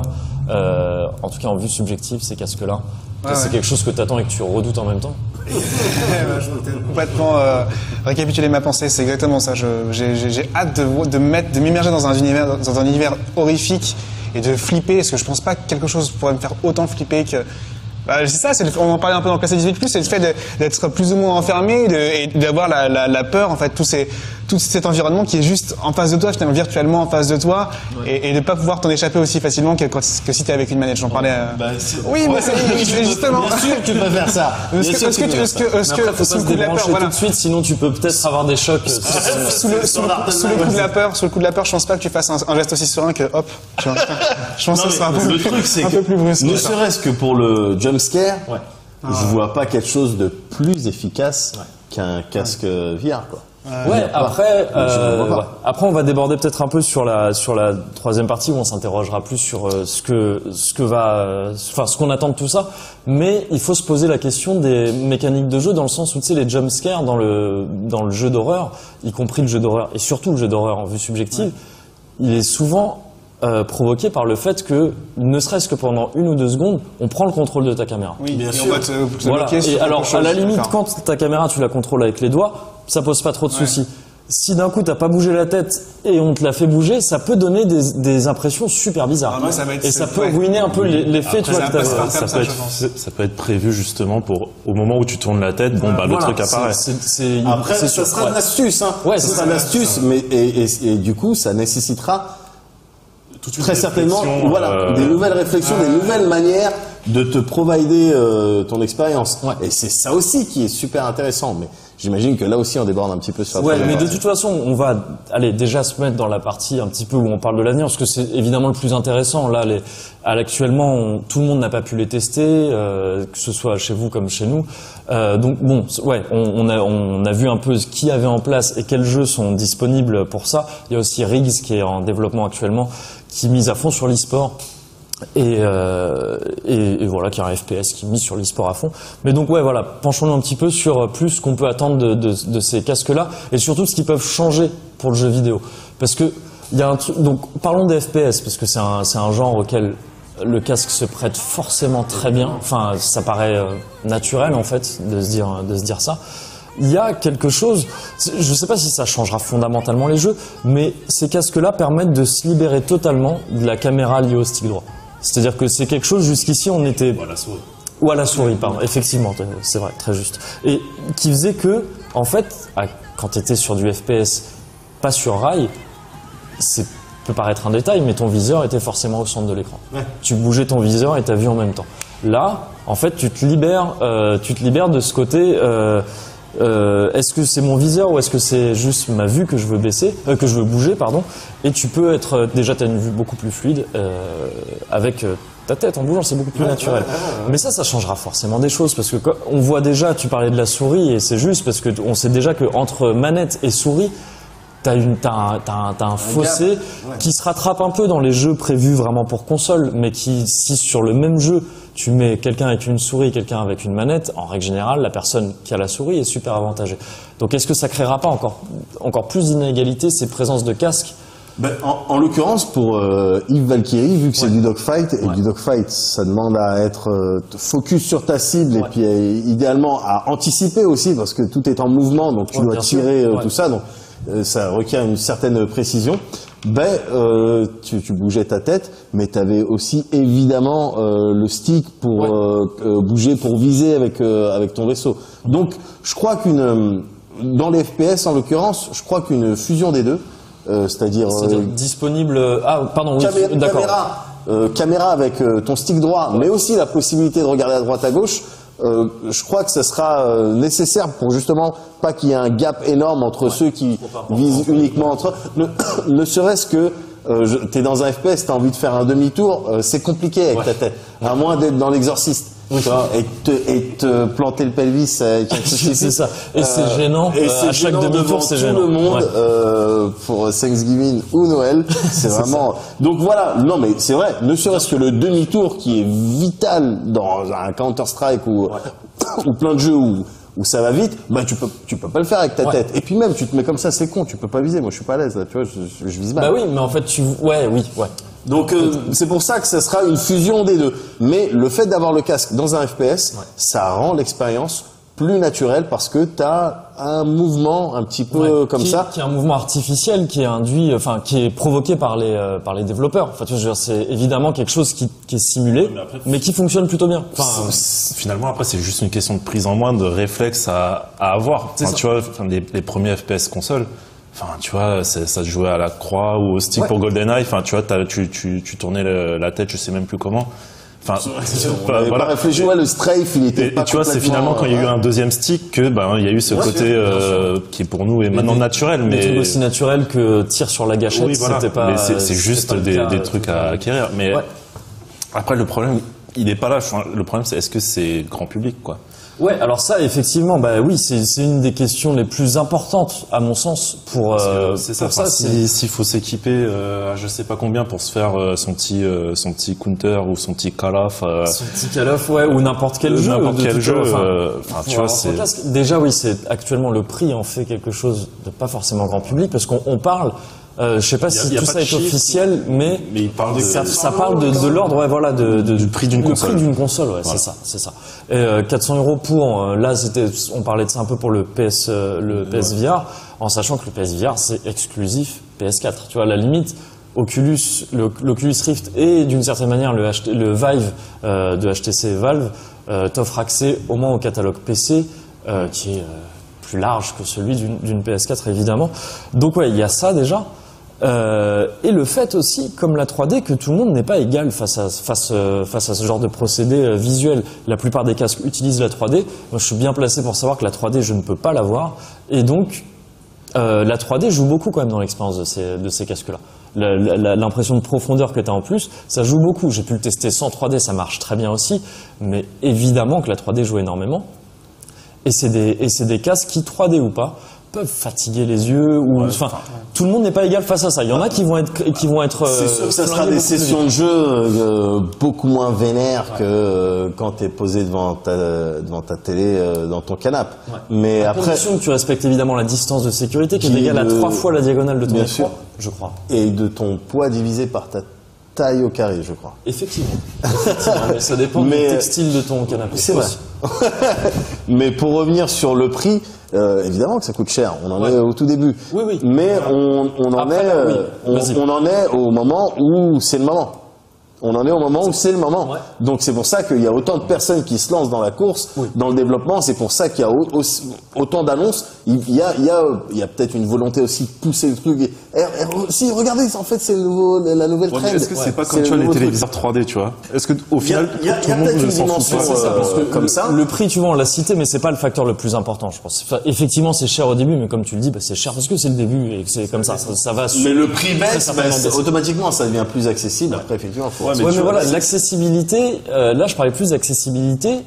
en tout cas en vue subjective, ces casques-là. C'est quelque chose que tu attends et que tu redoutes en même temps. Je vais complètement récapituler ma pensée, c'est exactement ça. J'ai hâte de m'immerger dans un univers horrifique et de flipper, parce que je pense pas que quelque chose pourrait me faire autant flipper que... c'est ça, on en parlait un peu dans le PC18+, c'est le fait d'être plus ou moins enfermé et d'avoir la peur, en fait, tout cet environnement qui est juste en face de toi, finalement virtuellement en face de toi, et de pas pouvoir t'en échapper aussi facilement que si t'es avec une manette. J'en parlais. Oui, mais c'est justement. Bien sûr que tu peux faire ça. Est-ce que faut pas se débrancher tout de suite, sinon tu peux peut-être avoir des chocs. Sous le coup de la peur, je pense pas que tu fasses un geste aussi serein que hop. Je pense que ce sera un peu plus brusque. Ne serait-ce que pour le jump scare, je vois pas quelque chose de plus efficace qu'un casque VR, quoi. Après on va déborder peut-être un peu sur la troisième partie où on s'interrogera plus sur ce qu'on attend de tout ça. Mais il faut se poser la question des mécaniques de jeu, dans le sens où, tu sais, les jump scares dans le jeu d'horreur, y compris le jeu d'horreur et surtout le jeu d'horreur en vue subjective, il est souvent provoqué par le fait que, ne serait-ce que pendant 1 ou 2 secondes, on prend le contrôle de ta caméra. Oui, bien sûr. On va te bloquer sur quelque chose. À la limite, quand ta caméra, tu la contrôles avec les doigts, ça pose pas trop de soucis. Si d'un coup t'as pas bougé la tête et on te la fait bouger, ça peut donner des impressions super bizarres. Ça peut ruiner un peu l'effet, tu vois, que ça peut être prévu justement pour, au moment où tu tournes la tête, le truc apparaît. Après, ça sera une astuce, ça sera une astuce, mais, et du coup, ça nécessitera très certainement, des nouvelles réflexions, des nouvelles manières de te provider ton expérience. Et c'est ça aussi qui est super intéressant. Mais j'imagine que là aussi on déborde un petit peu sur la mais de toute façon, on va déjà se mettre dans la partie un petit peu où on parle de l'avenir, parce que c'est évidemment le plus intéressant. Là, actuellement, tout le monde n'a pas pu les tester, que ce soit chez vous comme chez nous. Donc bon, on a vu un peu ce qu'il y avait en place et quels jeux sont disponibles pour ça. Il y a aussi Riggs qui est en développement actuellement, qui mise à fond sur l'e-sport. Et voilà, qui est un FPS qui mise sur l'e-sport à fond. Mais donc voilà, penchons-nous un petit peu sur plus ce qu'on peut attendre de ces casques-là, et surtout ce qu'ils peuvent changer pour le jeu vidéo. Parce que il y a un truc. Donc parlons des FPS, parce que c'est un genre auquel le casque se prête forcément très bien. Enfin, ça paraît naturel en fait de se dire ça. Il y a quelque chose, je ne sais pas si ça changera fondamentalement les jeux, mais ces casques-là permettent de se libérer totalement de la caméra liée au stick droit. C'est-à-dire que c'est quelque chose, jusqu'ici, on était... Ou à la souris. Ou à la souris, pardon. Effectivement, c'est vrai, très juste. Et qui faisait que, en fait, quand tu étais sur du FPS, pas sur rail, peut paraître un détail, mais ton viseur était forcément au centre de l'écran. Tu bougeais ton viseur et ta vue en même temps. Là, en fait, tu te libères de ce côté... est-ce que c'est mon viseur ou est-ce que c'est juste ma vue que je veux que je veux bouger, pardon. Et tu peux être, déjà t'as une vue beaucoup plus fluide, avec ta tête en bougeant, c'est beaucoup plus naturel. Mais ça changera forcément des choses, parce que on voit déjà, tu parlais de la souris, et c'est juste parce que on sait déjà que entre manette et souris, t'as un fossé qui se rattrape un peu dans les jeux prévus vraiment pour console, mais qui, si sur le même jeu, tu mets quelqu'un avec une souris et quelqu'un avec une manette, en règle générale, la personne qui a la souris est super avantagée. Donc est-ce que ça créera pas encore plus d'inégalités, ces présences de casques? En l'occurrence, pour Eve Valkyrie, vu que c'est du dogfight, et du dogfight, ça demande à être focus sur ta cible, et puis idéalement à anticiper aussi, parce que tout est en mouvement, donc tu dois tirer tout ça, donc ça requiert une certaine précision. Tu bougeais ta tête, mais tu avais aussi évidemment le stick pour bouger, pour viser avec ton vaisseau. Donc, je crois dans les FPS en l'occurrence, je crois qu'une fusion des deux, c'est-à-dire disponible. Ah, pardon. Oui, d'accord. Caméra avec ton stick droit, mais aussi la possibilité de regarder à droite à gauche. Je crois que ce sera nécessaire pour justement pas qu'il y ait un gap énorme entre ceux qui visent uniquement entre eux. Ne serait-ce que t'es dans un FPS, t'as envie de faire un demi-tour, c'est compliqué avec ta tête, à moins d'être dans l'exorciste. Et te planter le pelvis avec un c'est ça. Et c'est gênant. À chaque demi-tour, c'est gênant. Tout le monde pour Thanksgiving ou Noël, c'est vraiment. Donc voilà. Non, mais c'est vrai. Ne serait-ce que le demi-tour qui est vital dans un Counter-Strike ou plein de jeux où ça va vite, tu peux pas le faire avec ta tête. Et puis même, tu te mets comme ça, c'est con, tu peux pas viser. Moi, je suis pas à l'aise, là, tu vois, je vise mal. Oui, mais en fait, oui. Donc c'est pour ça que ça sera une fusion des deux. Mais le fait d'avoir le casque dans un FPS, ça rend l'expérience plus naturelle, parce que t'as un mouvement un petit peu comme ça. Qui est un mouvement artificiel qui est induit, qui est provoqué par les développeurs. Enfin, tu vois, c'est évidemment quelque chose qui est simulé, mais qui fonctionne plutôt bien. Finalement, après, c'est juste une question de prise en main, de réflexe à avoir. Tu vois, les premiers FPS console. Enfin, tu vois, ça se jouait à la croix ou au stick pour GoldenEye. Enfin, tu vois, tu tournais la tête, je sais même plus comment. Enfin, voilà. Réfléchis, le strafe, il était pas. Et tu vois, c'est finalement quand il y a eu un deuxième stick que, il y a eu ce côté qui pour nous est maintenant naturel, mais. Des trucs aussi naturels que tir sur la gâchette, c'était pas. Mais c'est juste des trucs à acquérir. Mais après, le problème, il n'est pas là. Le problème, c'est est-ce que c'est grand public, quoi. Ouais, alors ça, effectivement, oui, c'est une des questions les plus importantes, à mon sens, pour c'est ça. S'il faut s'équiper à je sais pas combien pour se faire son petit counter ou son petit call off. Son petit call off, ou n'importe quel jeu. Tu vois, c'est. Déjà, oui, c'est actuellement le prix en fait quelque chose de pas forcément grand public, parce qu'on parle. Je sais pas si tout ça est officiel, mais ça parle de l'ordre, du prix d'une console. Le prix d'une console, c'est ça. Et 400 € pour, là, on parlait de ça un peu pour le PSVR, en sachant que le PSVR, c'est exclusif PS4. Tu vois, à la limite, l'Oculus Rift et d'une certaine manière le Vive de HTC Valve t'offre accès au moins au catalogue PC, qui est plus large que celui d'une PS4, évidemment. Donc il y a ça déjà. Et le fait aussi, comme la 3D, que tout le monde n'est pas égal face à ce genre de procédé visuel. La plupart des casques utilisent la 3D. Moi, je suis bien placé pour savoir que la 3D, je ne peux pas l'avoir. Et donc, la 3D joue beaucoup quand même dans l'expérience de ces casques-là. L'impression de profondeur que tu as en plus, ça joue beaucoup. J'ai pu le tester sans 3D, ça marche très bien aussi. Mais évidemment que la 3D joue énormément. Et c'est des casques qui, 3D ou pas, peuvent fatiguer les yeux tout le monde n'est pas égal face à ça. Il y en a qui vont être c'est sûr que ça sera des sessions de jeu beaucoup moins vénères que quand tu es posé devant ta télé dans ton canapé. Ouais. Mais à après condition que tu respectes évidemment la distance de sécurité qui est égale à 3 fois la diagonale de ton écran, je crois. Et de ton poids divisé par ta taille au carré, je crois. Effectivement. Mais ça dépend du textile de ton canapé. C'est vrai. Mais pour revenir sur le prix, évidemment que ça coûte cher. On en est au tout début. Oui. Mais on en est au moment où c'est le moment. On en est au moment où c'est le moment. Ouais. Donc c'est pour ça qu'il y a autant de personnes qui se lancent dans la course, dans le développement. C'est pour ça qu'il y a autant d'annonces. Il y a peut-être une volonté aussi de pousser le truc. Si, regardez, en fait, c'est la nouvelle trend. Est-ce que c'est pas comme tu vois les téléviseurs 3D, tu vois? Est-ce que au final, il y a peut-être une dimension comme ça. Le prix, tu vois, on l'a cité, mais c'est pas le facteur le plus important, je pense. Enfin, effectivement, c'est cher au début, mais comme tu le dis, c'est cher parce que c'est le début et que c'est comme ça. Ça va. Mais le prix baisse, automatiquement, ça devient plus accessible. Après, effectivement, mais voilà, l'accessibilité, là je parlais plus d'accessibilité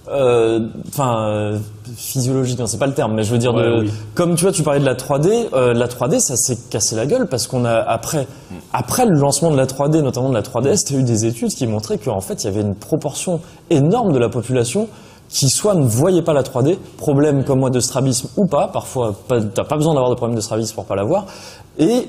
physiologique, c'est pas le terme, mais je veux dire comme tu vois, tu parlais de la 3D, ça s'est cassé la gueule parce qu'on a après le lancement de la 3D, notamment de la 3DS, tu as eu des études qui montraient qu'en fait il y avait une proportion énorme de la population qui soit ne voyait pas la 3D, problème comme moi de strabisme ou pas, parfois t'as pas besoin d'avoir de problème de strabisme pour pas l'avoir, et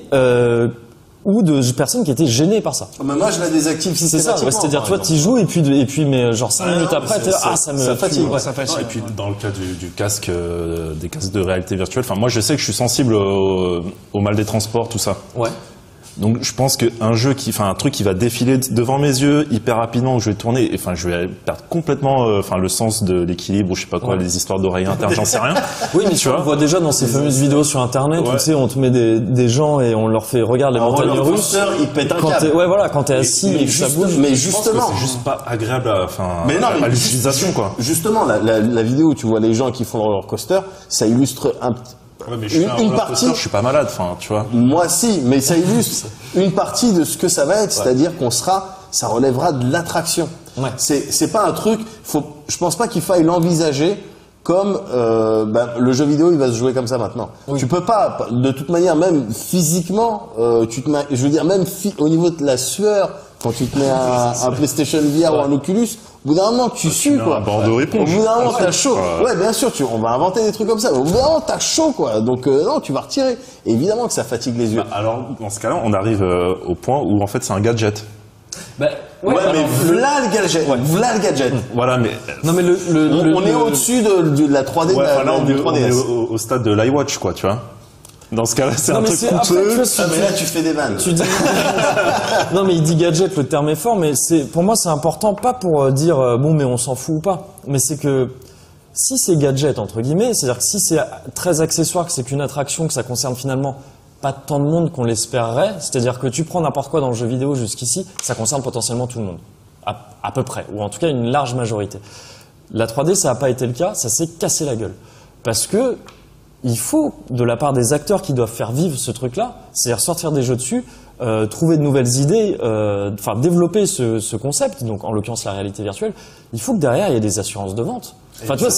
ou de personnes qui étaient gênées par ça. Mais moi, je la désactive systématiquement. C'est ça, c'est-à-dire, toi, t'y joues et puis, mais genre 5 minutes après, ça me fatigue. Ça fatigue. Et puis, dans le cas du casque, des casques de réalité virtuelle, moi, je sais que je suis sensible au mal des transports, tout ça. Ouais. Donc, je pense qu'un jeu un truc qui va défiler devant mes yeux hyper rapidement, où je vais tourner, je vais perdre complètement, le sens de l'équilibre, ou je sais pas quoi, les histoires d'oreilles internes, j'en sais rien. Oui, mais tu vois, on voit déjà dans ces fameuses vidéos sur Internet, tu sais, on te met des gens et on leur fait, regarde les montagnes russes. Ils pètent un câble. Quand t'es assis et que ça bouge. Mais justement. C'est juste pas agréable à l'utilisation, quoi. Justement, la vidéo où tu vois les gens qui font le roller coaster, ça illustre Ouais, mais une partie, je suis pas malade, tu vois. Moi si, mais ça illustre une partie de ce que ça va être, c'est-à-dire ça relèvera de l'attraction. Ouais. C'est pas un truc, je pense pas qu'il faille l'envisager comme le jeu vidéo, il va se jouer comme ça maintenant. Oui. Tu peux pas, de toute manière, même physiquement, je veux dire même au niveau de la sueur, quand tu te mets un PlayStation VR ou un Oculus, au bout d'un moment, tu sues, quoi. Un bordeaux éponge. Au bout d'un moment, t'as chaud. Ouais, bien sûr, on va inventer des trucs comme ça. Mais au bout d'un moment, t'as chaud, quoi. Donc, non, tu vas retirer. Et évidemment que ça fatigue les yeux. Alors, dans ce cas-là, on arrive au point où, en fait, c'est un gadget. Mais voilà le gadget. Voilà le gadget. Voilà, mais. Non, mais on est au-dessus de la 3D de 3DS. On est au stade de l'iWatch, quoi, tu vois. Dans ce cas-là, c'est un truc coûteux. Mais là, tu fais des vannes. Tu dis... Non, mais il dit gadget, le terme est fort, mais pour moi, c'est important, pas pour dire mais on s'en fout ou pas. Mais c'est que si c'est gadget, entre guillemets, c'est-à-dire que si c'est très accessoire, que c'est qu'une attraction, que ça concerne finalement pas tant de monde qu'on l'espérerait, c'est-à-dire que tu prends n'importe quoi dans le jeu vidéo jusqu'ici, ça concerne potentiellement tout le monde. À peu près. Ou en tout cas, une large majorité. La 3D, ça n'a pas été le cas, ça s'est cassé la gueule. Parce que il faut, de la part des acteurs qui doivent faire vivre ce truc-là, c'est-à-dire sortir des jeux dessus, trouver de nouvelles idées, développer ce concept, donc en l'occurrence la réalité virtuelle, il faut que derrière il y ait des assurances de vente. Enfin, tu vois,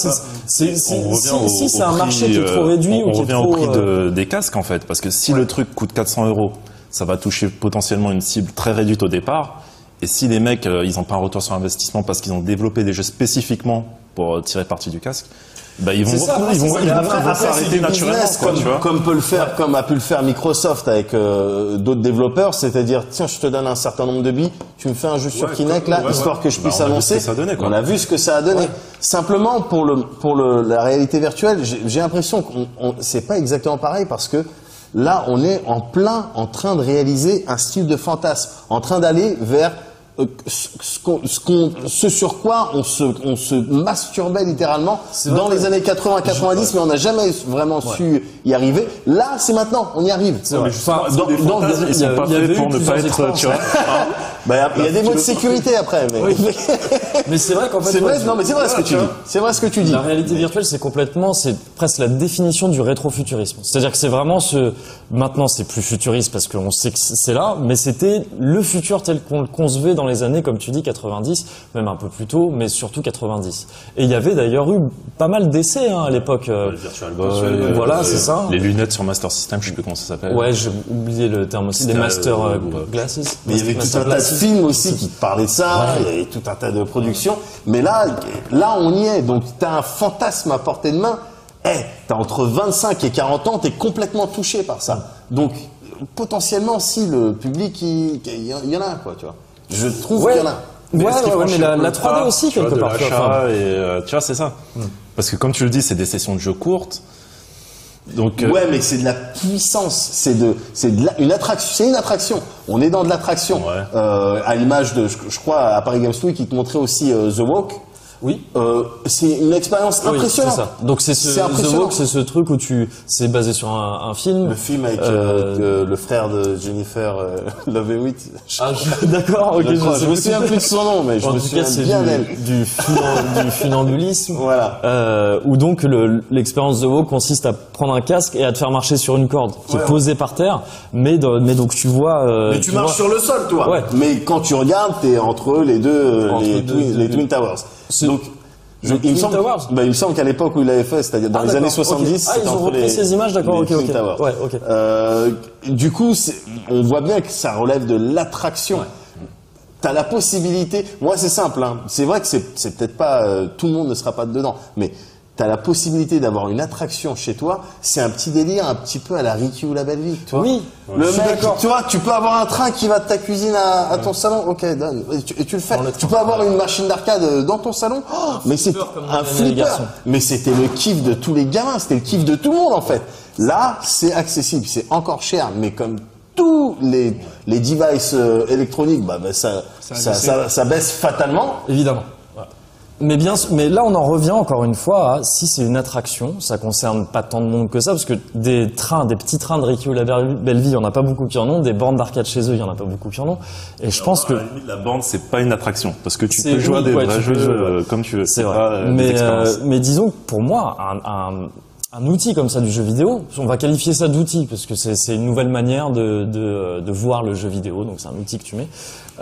si c'est un marché qui est trop réduit ou qui est trop... On revient au prix des casques, en fait, parce que si le truc coûte 400 €, ça va toucher potentiellement une cible très réduite au départ, et si les mecs, ils n'ont pas un retour sur investissement parce qu'ils ont développé des jeux spécifiquement pour tirer parti du casque, ils vont s'arrêter naturellement, comme a pu le faire Microsoft avec d'autres développeurs, c'est-à-dire tiens, je te donne un certain nombre de billes, tu me fais un jeu sur Kinect là, histoire que je puisse annoncer. On a vu ce que ça a donné. Simplement pour la réalité virtuelle, j'ai l'impression que c'est pas exactement pareil parce que là, on est en train de réaliser un style de fantasme, en train d'aller vers ce sur quoi on se masturbait littéralement dans les années 80-90, mais on n'a jamais vraiment su y arriver. Là, c'est maintenant, on y arrive. Ils sont pas faits pour ne pas être, tu vois. Il y a des mots de sécurité après, mais. Oui. Mais c'est vrai qu'en fait. C'est vrai, non, mais c'est vrai ce que tu dis. C'est vrai ce que tu dis. La réalité virtuelle, c'est presque la définition du rétrofuturisme. C'est-à-dire que c'est vraiment maintenant c'est plus futuriste parce qu'on sait que c'est là, mais c'était le futur tel qu'on le concevait dans les années, comme tu dis, 90, même un peu plus tôt, mais surtout 90. Et il y avait d'ailleurs eu pas mal d'essais, à l'époque. Le Virtual Boy. Voilà, c'est ça. Les lunettes sur Master System, je sais plus comment ça s'appelle. Ouais, j'ai oublié le terme aussi. Des Master Glasses. Mais il y avait tout un tas de films aussi qui te parlaient de ça, il y avait tout un tas de productions. Mais là, on y est. Donc, t'as un fantasme à portée de main. T'as entre 25 et 40 ans, t'es complètement touché par ça. Donc, potentiellement, si le public, il y en a, quoi, tu vois. Je trouve qu'il y en a. Mais la 3D aussi, quelque part. Tu vois, c'est ça. Parce que comme tu le dis, c'est des sessions de jeu courtes. Donc, ouais, mais c'est de la puissance, une attraction, c'est une attraction. On est dans de l'attraction. Ouais. À l'image de, je crois, à Paris Games Week, ils te montraient aussi The Walk. Oui. C'est une expérience impressionnante. C'est ça. Donc The Walk, c'est ce truc où c'est basé sur un film. Le film avec le frère de Jennifer Love Hewitt. D'accord. Ok. Je me souviens plus de son nom, mais je me souviens bien d'elle. Du funambulisme. Voilà. Où donc l'expérience The Walk consiste à prendre un casque et à te faire marcher sur une corde qui est posée par terre, mais donc tu vois. Mais tu marches sur le sol, toi. Ouais. Mais quand tu regardes, t'es entre les Twin Towers. Donc, il me semble qu'à l'époque où il avait fait, c'est-à-dire dans les années 70, ils ont repris ces images, d'accord, ok. Ouais, du coup, on voit bien que ça relève de l'attraction. Ouais. T'as la possibilité, moi c'est simple, hein. C'est vrai que c'est peut-être pas, tout le monde ne sera pas dedans, mais t'as la possibilité d'avoir une attraction chez toi, c'est un petit délire un petit peu à la Ricky ou la Belle Vie, tu vois. Oui. Le mec, tu vois, tu peux avoir un train qui va de ta cuisine à ton salon, ok, donne, et tu le fais. Tu peux avoir une machine d'arcade dans ton salon, mais c'est un flipper. Mais c'était le kiff de tous les gamins, c'était le kiff de tout le monde en fait. Là, c'est accessible, c'est encore cher, mais comme tous les devices électroniques, ça baisse fatalement. Évidemment. Mais là, on en revient encore une fois à si c'est une attraction, ça concerne pas tant de monde que ça, parce que des petits trains de Ricky ou la Belle Vie, il y en a pas beaucoup qui en ont, des bornes d'arcade chez eux, il y en a pas beaucoup qui en ont. Et je pense que la borne, c'est pas une attraction, parce que tu peux jouer à des vrais jeux comme tu veux. C'est vrai. Mais disons que pour moi, un outil comme ça du jeu vidéo, on va qualifier ça d'outil parce que c'est une nouvelle manière de voir le jeu vidéo, donc c'est un outil que tu mets.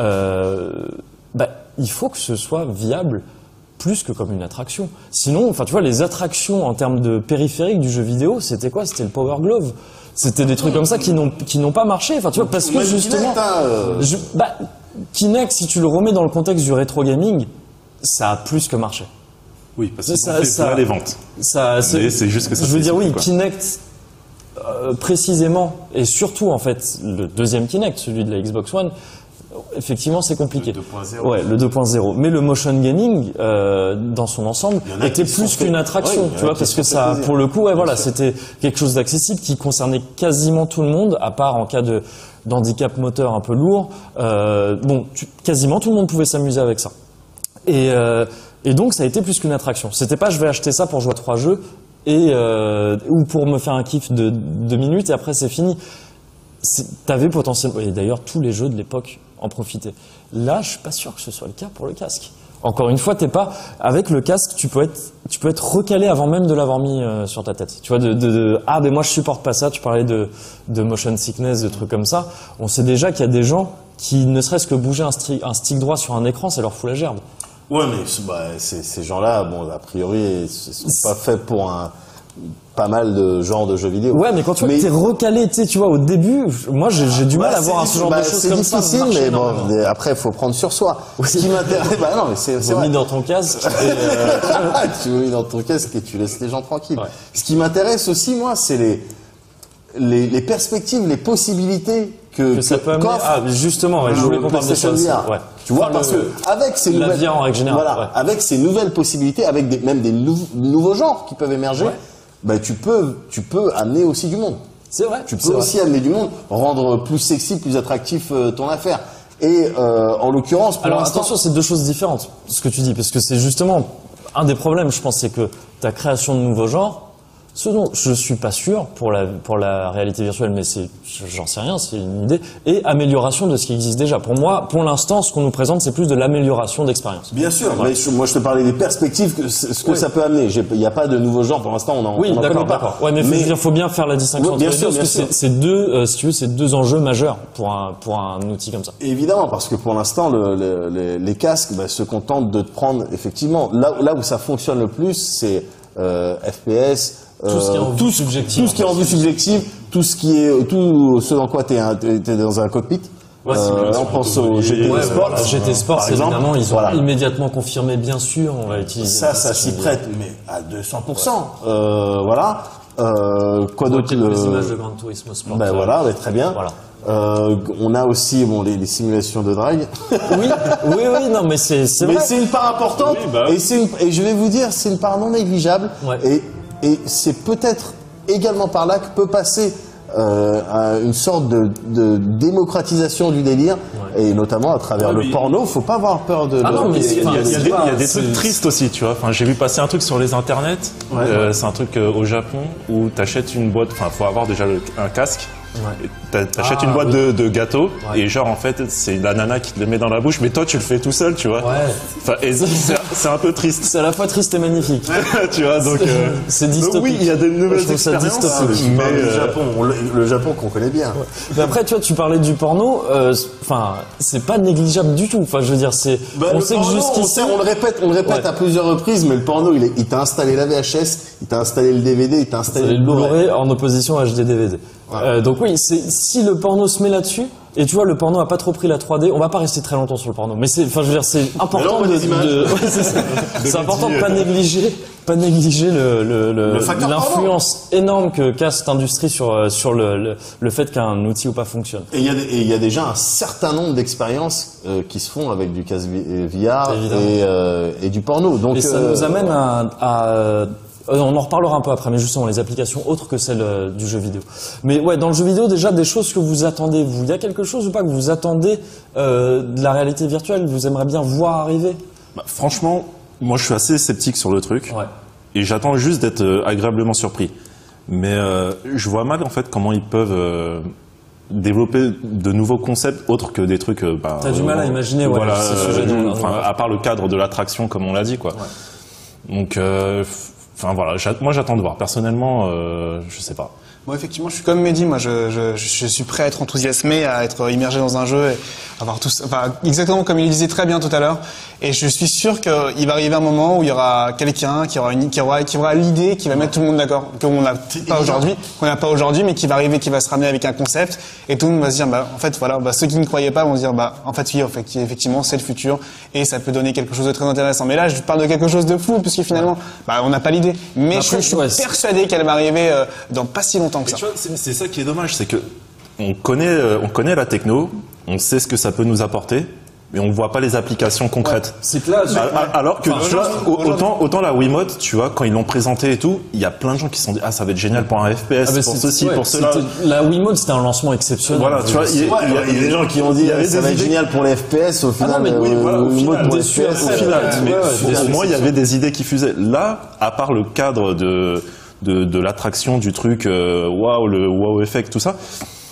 Il faut que ce soit viable plus que comme une attraction. Sinon, tu vois, les attractions en termes de périphériques du jeu vidéo, c'était quoi? C'était le Power Glove. C'était des trucs comme ça qui n'ont pas marché. Enfin, tu vois, parce que justement, Kinect, si tu le remets dans le contexte du rétro gaming, ça a plus que marché. Oui, parce que ça fait les ventes. C'est juste que ça. Je veux dire, oui, Kinect, précisément, et surtout en fait, le deuxième Kinect, celui de la Xbox One. Effectivement, c'est compliqué. Le 2.0. Ouais, le 2.0. Mais le motion gaming, dans son ensemble, était plus qu'une attraction, tu vois, parce que ça, pour le coup, c'était quelque chose d'accessible qui concernait quasiment tout le monde, à part en cas d'handicap moteur un peu lourd. Quasiment tout le monde pouvait s'amuser avec ça. Et donc, ça a été plus qu'une attraction. C'était pas, je vais acheter ça pour jouer à 3 jeux ou pour me faire un kiff de 2 minutes et après c'est fini. T'avais potentiellement, et d'ailleurs tous les jeux de l'époque en profitaient. Là, je suis pas sûr que ce soit le cas pour le casque. Encore une fois, t'es pas avec le casque, tu peux être recalé avant même de l'avoir mis sur ta tête. Tu vois, mais moi je supporte pas ça. Tu parlais de motion sickness, de trucs comme ça. On sait déjà qu'il y a des gens qui ne serait-ce que bouger un stick droit sur un écran, ça leur fout la gerbe. Ouais, mais ces gens-là, a priori, sont pas faits pour pas mal de genres de jeux vidéo. Ouais, mais quand t'es recalé, tu vois, au début, moi j'ai du mal à voir ce genre de choses comme ça. C'est difficile, mais après, il faut prendre sur soi. Ce qui m'intéresse, non, mais c'est vrai. Tu mis dans ton casque. Tu mis dans ton casque et tu laisses les gens tranquilles. Ouais. Ce qui m'intéresse aussi, moi, c'est les perspectives, les possibilités que ça peut amener. Justement, je voulais qu'on parle de ça aussi. Ouais. Tu vois, parce que avec ces nouvelles, VR en règle générale, avec ces nouvelles possibilités, avec même des nouveaux genres qui peuvent émerger. Tu peux amener aussi du monde. C'est vrai. Tu peux aussi amener du monde, rendre plus sexy, plus attractif ton affaire. Et en l'occurrence, pour alors l'instant, attention, c'est deux choses différentes, ce que tu dis, parce que c'est justement un des problèmes, je pense, c'est que ta création de nouveaux genres, ce dont je suis pas sûr pour la réalité virtuelle, mais j'en sais rien, c'est une idée, et amélioration de ce qui existe déjà. Pour moi, pour l'instant, ce qu'on nous présente, c'est plus de l'amélioration d'expérience. Bien sûr, mais moi je te parlais des perspectives, ce que ça peut amener. Il n'y a pas de nouveaux genres pour l'instant, on en connaît pas. Ouais, mais il faut bien faire la distinction entre les deux, parce que c'est deux, si tu veux, c'est deux enjeux majeurs pour un outil comme ça. Évidemment, parce que pour l'instant, les casques se contentent de te prendre, effectivement, là où ça fonctionne le plus, c'est FPS, tout ce qui est en vue subjective. Tout ce qui est en vue subjective, tout ce dans quoi t'es dans un cockpit. Ouais, on pense au GT Sport. GT Sport, évidemment, ils ont immédiatement confirmé, bien sûr, on va utiliser. Ça s'y prête, mais à 200%. Voilà. Quoi d'autre? Les images de Gran Turismo Sport. Ben voilà, très bien. Voilà. On a aussi les simulations de drag. Oui, non, mais c'est vrai. Mais c'est une part importante, et je vais vous dire, c'est une part non négligeable, et c'est peut-être également par là que peut passer à une sorte de démocratisation du délire, et notamment à travers le porno. Faut pas avoir peur de. Non, mais il y a des trucs tristes aussi, tu vois. Enfin, j'ai vu passer un truc sur les internets. C'est un truc au Japon où t'achètes une boîte. Enfin, faut avoir déjà un casque. T'achètes une boîte de gâteaux et genre en fait c'est la nana qui te le met dans la bouche, mais toi tu le fais tout seul, tu vois. Enfin, c'est un peu triste. C'est à la fois triste et magnifique. Tu vois, donc c'est dystopique. Donc oui, il y a des nouvelles expériences. Le Japon qu'on connaît bien. Mais après, tu vois, tu parlais du porno. Enfin, c'est pas négligeable du tout. Enfin, je veux dire, c'est. On sait que jusqu'ici, on le répète à plusieurs reprises, mais le porno, il t'a installé la VHS, il t'a installé le DVD, il t'a installé le Blu-ray en opposition à HD-DVD. Donc oui, si le porno se met là-dessus, et tu vois, le porno a pas trop pris la 3D, on va pas rester très longtemps sur le porno, mais c'est important c'est important de pas négliger l'influence énorme que qu'a cette industrie sur le fait qu'un outil ou pas fonctionne. Et il y a déjà un certain nombre d'expériences qui se font avec du casque VR et du porno. Donc, et ça nous amène à on en reparlera un peu après, mais justement les applications autres que celles du jeu vidéo. Mais ouais, dans le jeu vidéo, déjà des choses que vous attendez, vous, il y a quelque chose ou pas que vous attendez de la réalité virtuelle, vous aimeriez bien voir arriver? Franchement, moi je suis assez sceptique sur le truc, et j'attends juste d'être agréablement surpris. Mais je vois mal en fait comment ils peuvent développer de nouveaux concepts autres que des trucs. T'as du mal à imaginer, voilà, à part le cadre de l'attraction comme on l'a dit, quoi. Donc enfin voilà, moi j'attends de voir. Personnellement, je sais pas. Moi effectivement, je suis comme Mehdi. Moi, je suis prêt à être enthousiasmé, à être immergé dans un jeu, et avoir tout, enfin exactement comme il disait très bien tout à l'heure. Et je suis sûr qu'il va arriver un moment où il y aura quelqu'un qui aura l'idée, qui va mettre tout le monde d'accord, qu'on n'a pas aujourd'hui, mais qui va arriver, qui va se ramener avec un concept, et tout le monde va se dire, en fait, voilà, ceux qui ne croyaient pas vont se dire, en fait, oui, effectivement, c'est le futur, et ça peut donner quelque chose de très intéressant. Mais là, je parle de quelque chose de flou, puisque finalement, on n'a pas l'idée. Mais je suis persuadé qu'elle va arriver dans pas si longtemps que ça. Tu vois, c'est ça qui est dommage, c'est que on connaît la techno, on sait ce que ça peut nous apporter, mais on voit pas les applications concrètes. C'est là, alors que tu vois, autant la Wiimote, tu vois, quand ils l'ont présenté et tout, il y a plein de gens qui se sont dit, ça va être génial pour un FPS, pour ceci, pour cela. La Wiimote, c'était un lancement exceptionnel. Voilà, tu vois, il y a des gens qui ont dit, ça va être génial pour les FPS, au final. Au moins, il y avait des idées qui fusaient. Là, à part le cadre de l'attraction du truc, waouh, le wow effect, tout ça.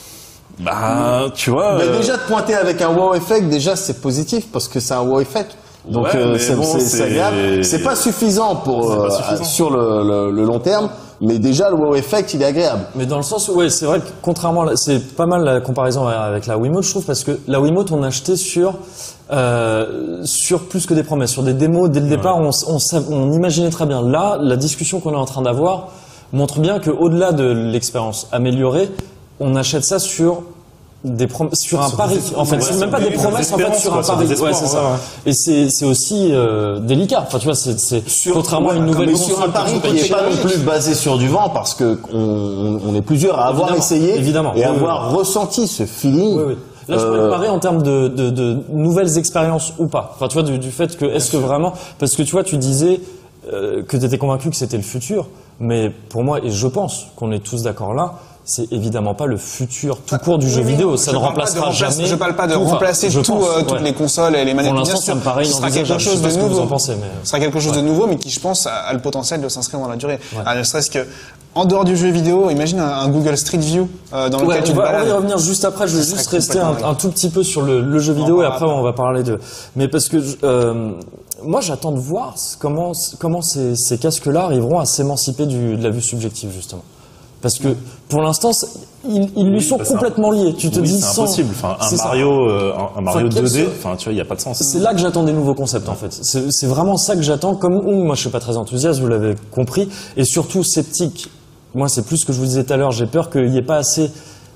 Tu vois. Mais déjà de pointer avec un wow effect, déjà c'est positif parce que c'est un wow effect. Donc c'est agréable. C'est pas suffisant sur le long terme, mais déjà le wow effect il est agréable. Mais dans le sens où c'est vrai que contrairement, c'est pas mal la comparaison avec la Wiimote, je trouve, parce que la Wiimote on achetait sur plus que des promesses, sur des démos dès le départ, on imaginait très bien. Là, la discussion qu'on est en train d'avoir montre bien que au-delà de l'expérience améliorée, on achète ça sur un pari. En fait, c'est même pas des promesses, en fait, sur un pari. Ouais, c'est ça. Et c'est aussi délicat. Enfin, tu vois, c'est contrairement à une nouvelle console. Sur un pari qui n'est pas non plus basé sur du vent, parce que on est plusieurs à avoir essayé et avoir ressenti ce feeling. Oui. Là, je pourrais te parler en termes de nouvelles expériences ou pas. Enfin, tu vois, du fait que est-ce que vraiment, parce que tu vois, tu disais que tu étais convaincu que c'était le futur, mais pour moi, et je pense qu'on est tous d'accord là, c'est évidemment pas le futur tout court du jeu vidéo. Ça ne remplacera jamais. Je parle pas de remplacer toutes les consoles et les manettes. Pour l'instant, ça me paraît inenvisageable. Ce sera quelque chose de nouveau. Vous en pensez, mais... Ce sera quelque chose de nouveau, mais qui, je pense, a le potentiel de s'inscrire dans la durée. Ne serait-ce que, en dehors du jeu vidéo, imagine un Google Street View dans lequel tu te balades. On va y revenir juste après. Je vais juste rester un tout petit peu sur le jeu vidéo et après on va parler de. Mais parce que moi j'attends de voir comment ces casques-là arriveront à s'émanciper de la vue subjective justement. Parce que pour l'instant, ils lui sont complètement liés. Tu te dis c'est impossible. Enfin, un Mario 2D, enfin, tu vois, il n'y a pas de sens. C'est là que j'attends des nouveaux concepts, en fait. C'est vraiment ça que j'attends. Moi, je suis pas très enthousiaste, vous l'avez compris, et surtout sceptique. Moi, c'est plus ce que je vous disais tout à l'heure. J'ai peur qu'il n'y ait pas assez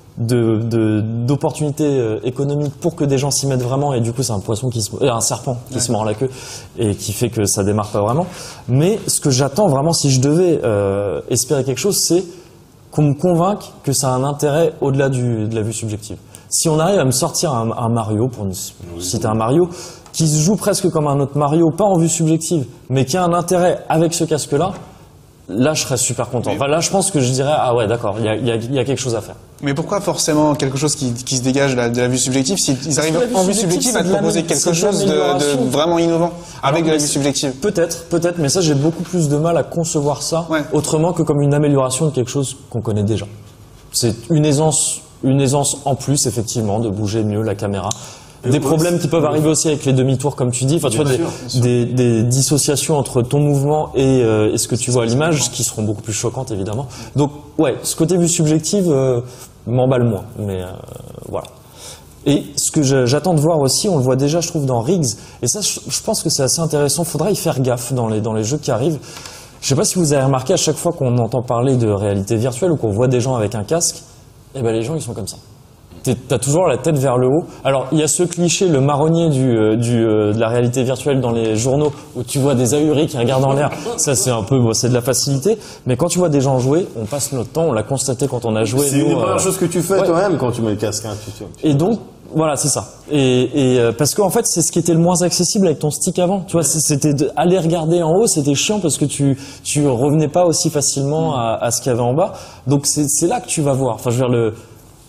d'opportunités économiques pour que des gens s'y mettent vraiment, et du coup, c'est un poisson un serpent qui se mord la queue et qui fait que ça démarre pas vraiment. Mais ce que j'attends vraiment, si je devais espérer quelque chose, c'est qu'on me convainque que ça a un intérêt au-delà de la vue subjective. Si on arrive à me sortir un Mario, pour citer un Mario, qui se joue presque comme un autre Mario, pas en vue subjective, mais qui a un intérêt avec ce casque-là, là je serais super content. Enfin, là je pense que je dirais, ah ouais d'accord, il y a quelque chose à faire. Mais pourquoi forcément quelque chose qui se dégage de la vue subjective s'ils arrivent en vue subjective à te proposer quelque chose de vraiment innovant avec de la vue subjective? Peut-être, mais ça j'ai beaucoup plus de mal à concevoir ça autrement que comme une amélioration de quelque chose qu'on connaît déjà. C'est une aisance en plus effectivement de bouger mieux la caméra. Des problèmes qui peuvent arriver aussi avec les demi-tours comme tu dis, enfin tu vois des dissociations entre ton mouvement et ce que tu vois à l'image qui seront beaucoup plus choquantes évidemment. Donc ouais, ce côté vue subjective m'emballe moins, mais voilà. Et ce que j'attends de voir aussi, on le voit déjà je trouve dans Riggs, et ça je pense que c'est assez intéressant, faudra y faire gaffe dans les jeux qui arrivent. Je sais pas si vous avez remarqué, à chaque fois qu'on entend parler de réalité virtuelle ou qu'on voit des gens avec un casque, eh ben les gens ils sont comme ça. T'as toujours la tête vers le haut. Alors il y a ce cliché, le marronnier de la réalité virtuelle dans les journaux où tu vois des ahuris qui regardent en l'air. Ça c'est un peu, c'est de la facilité. Mais quand tu vois des gens jouer, on passe notre temps, on l'a constaté quand on a joué. C'est une première chose que tu fais toi-même quand tu mets le casque. Hein, Et donc voilà, c'est ça. Et parce qu'en fait c'est ce qui était le moins accessible avec ton stick avant. Tu vois, c'était aller regarder en haut, c'était chiant parce que tu revenais pas aussi facilement à ce qu'il y avait en bas. Donc c'est là que tu vas voir. Enfin je veux dire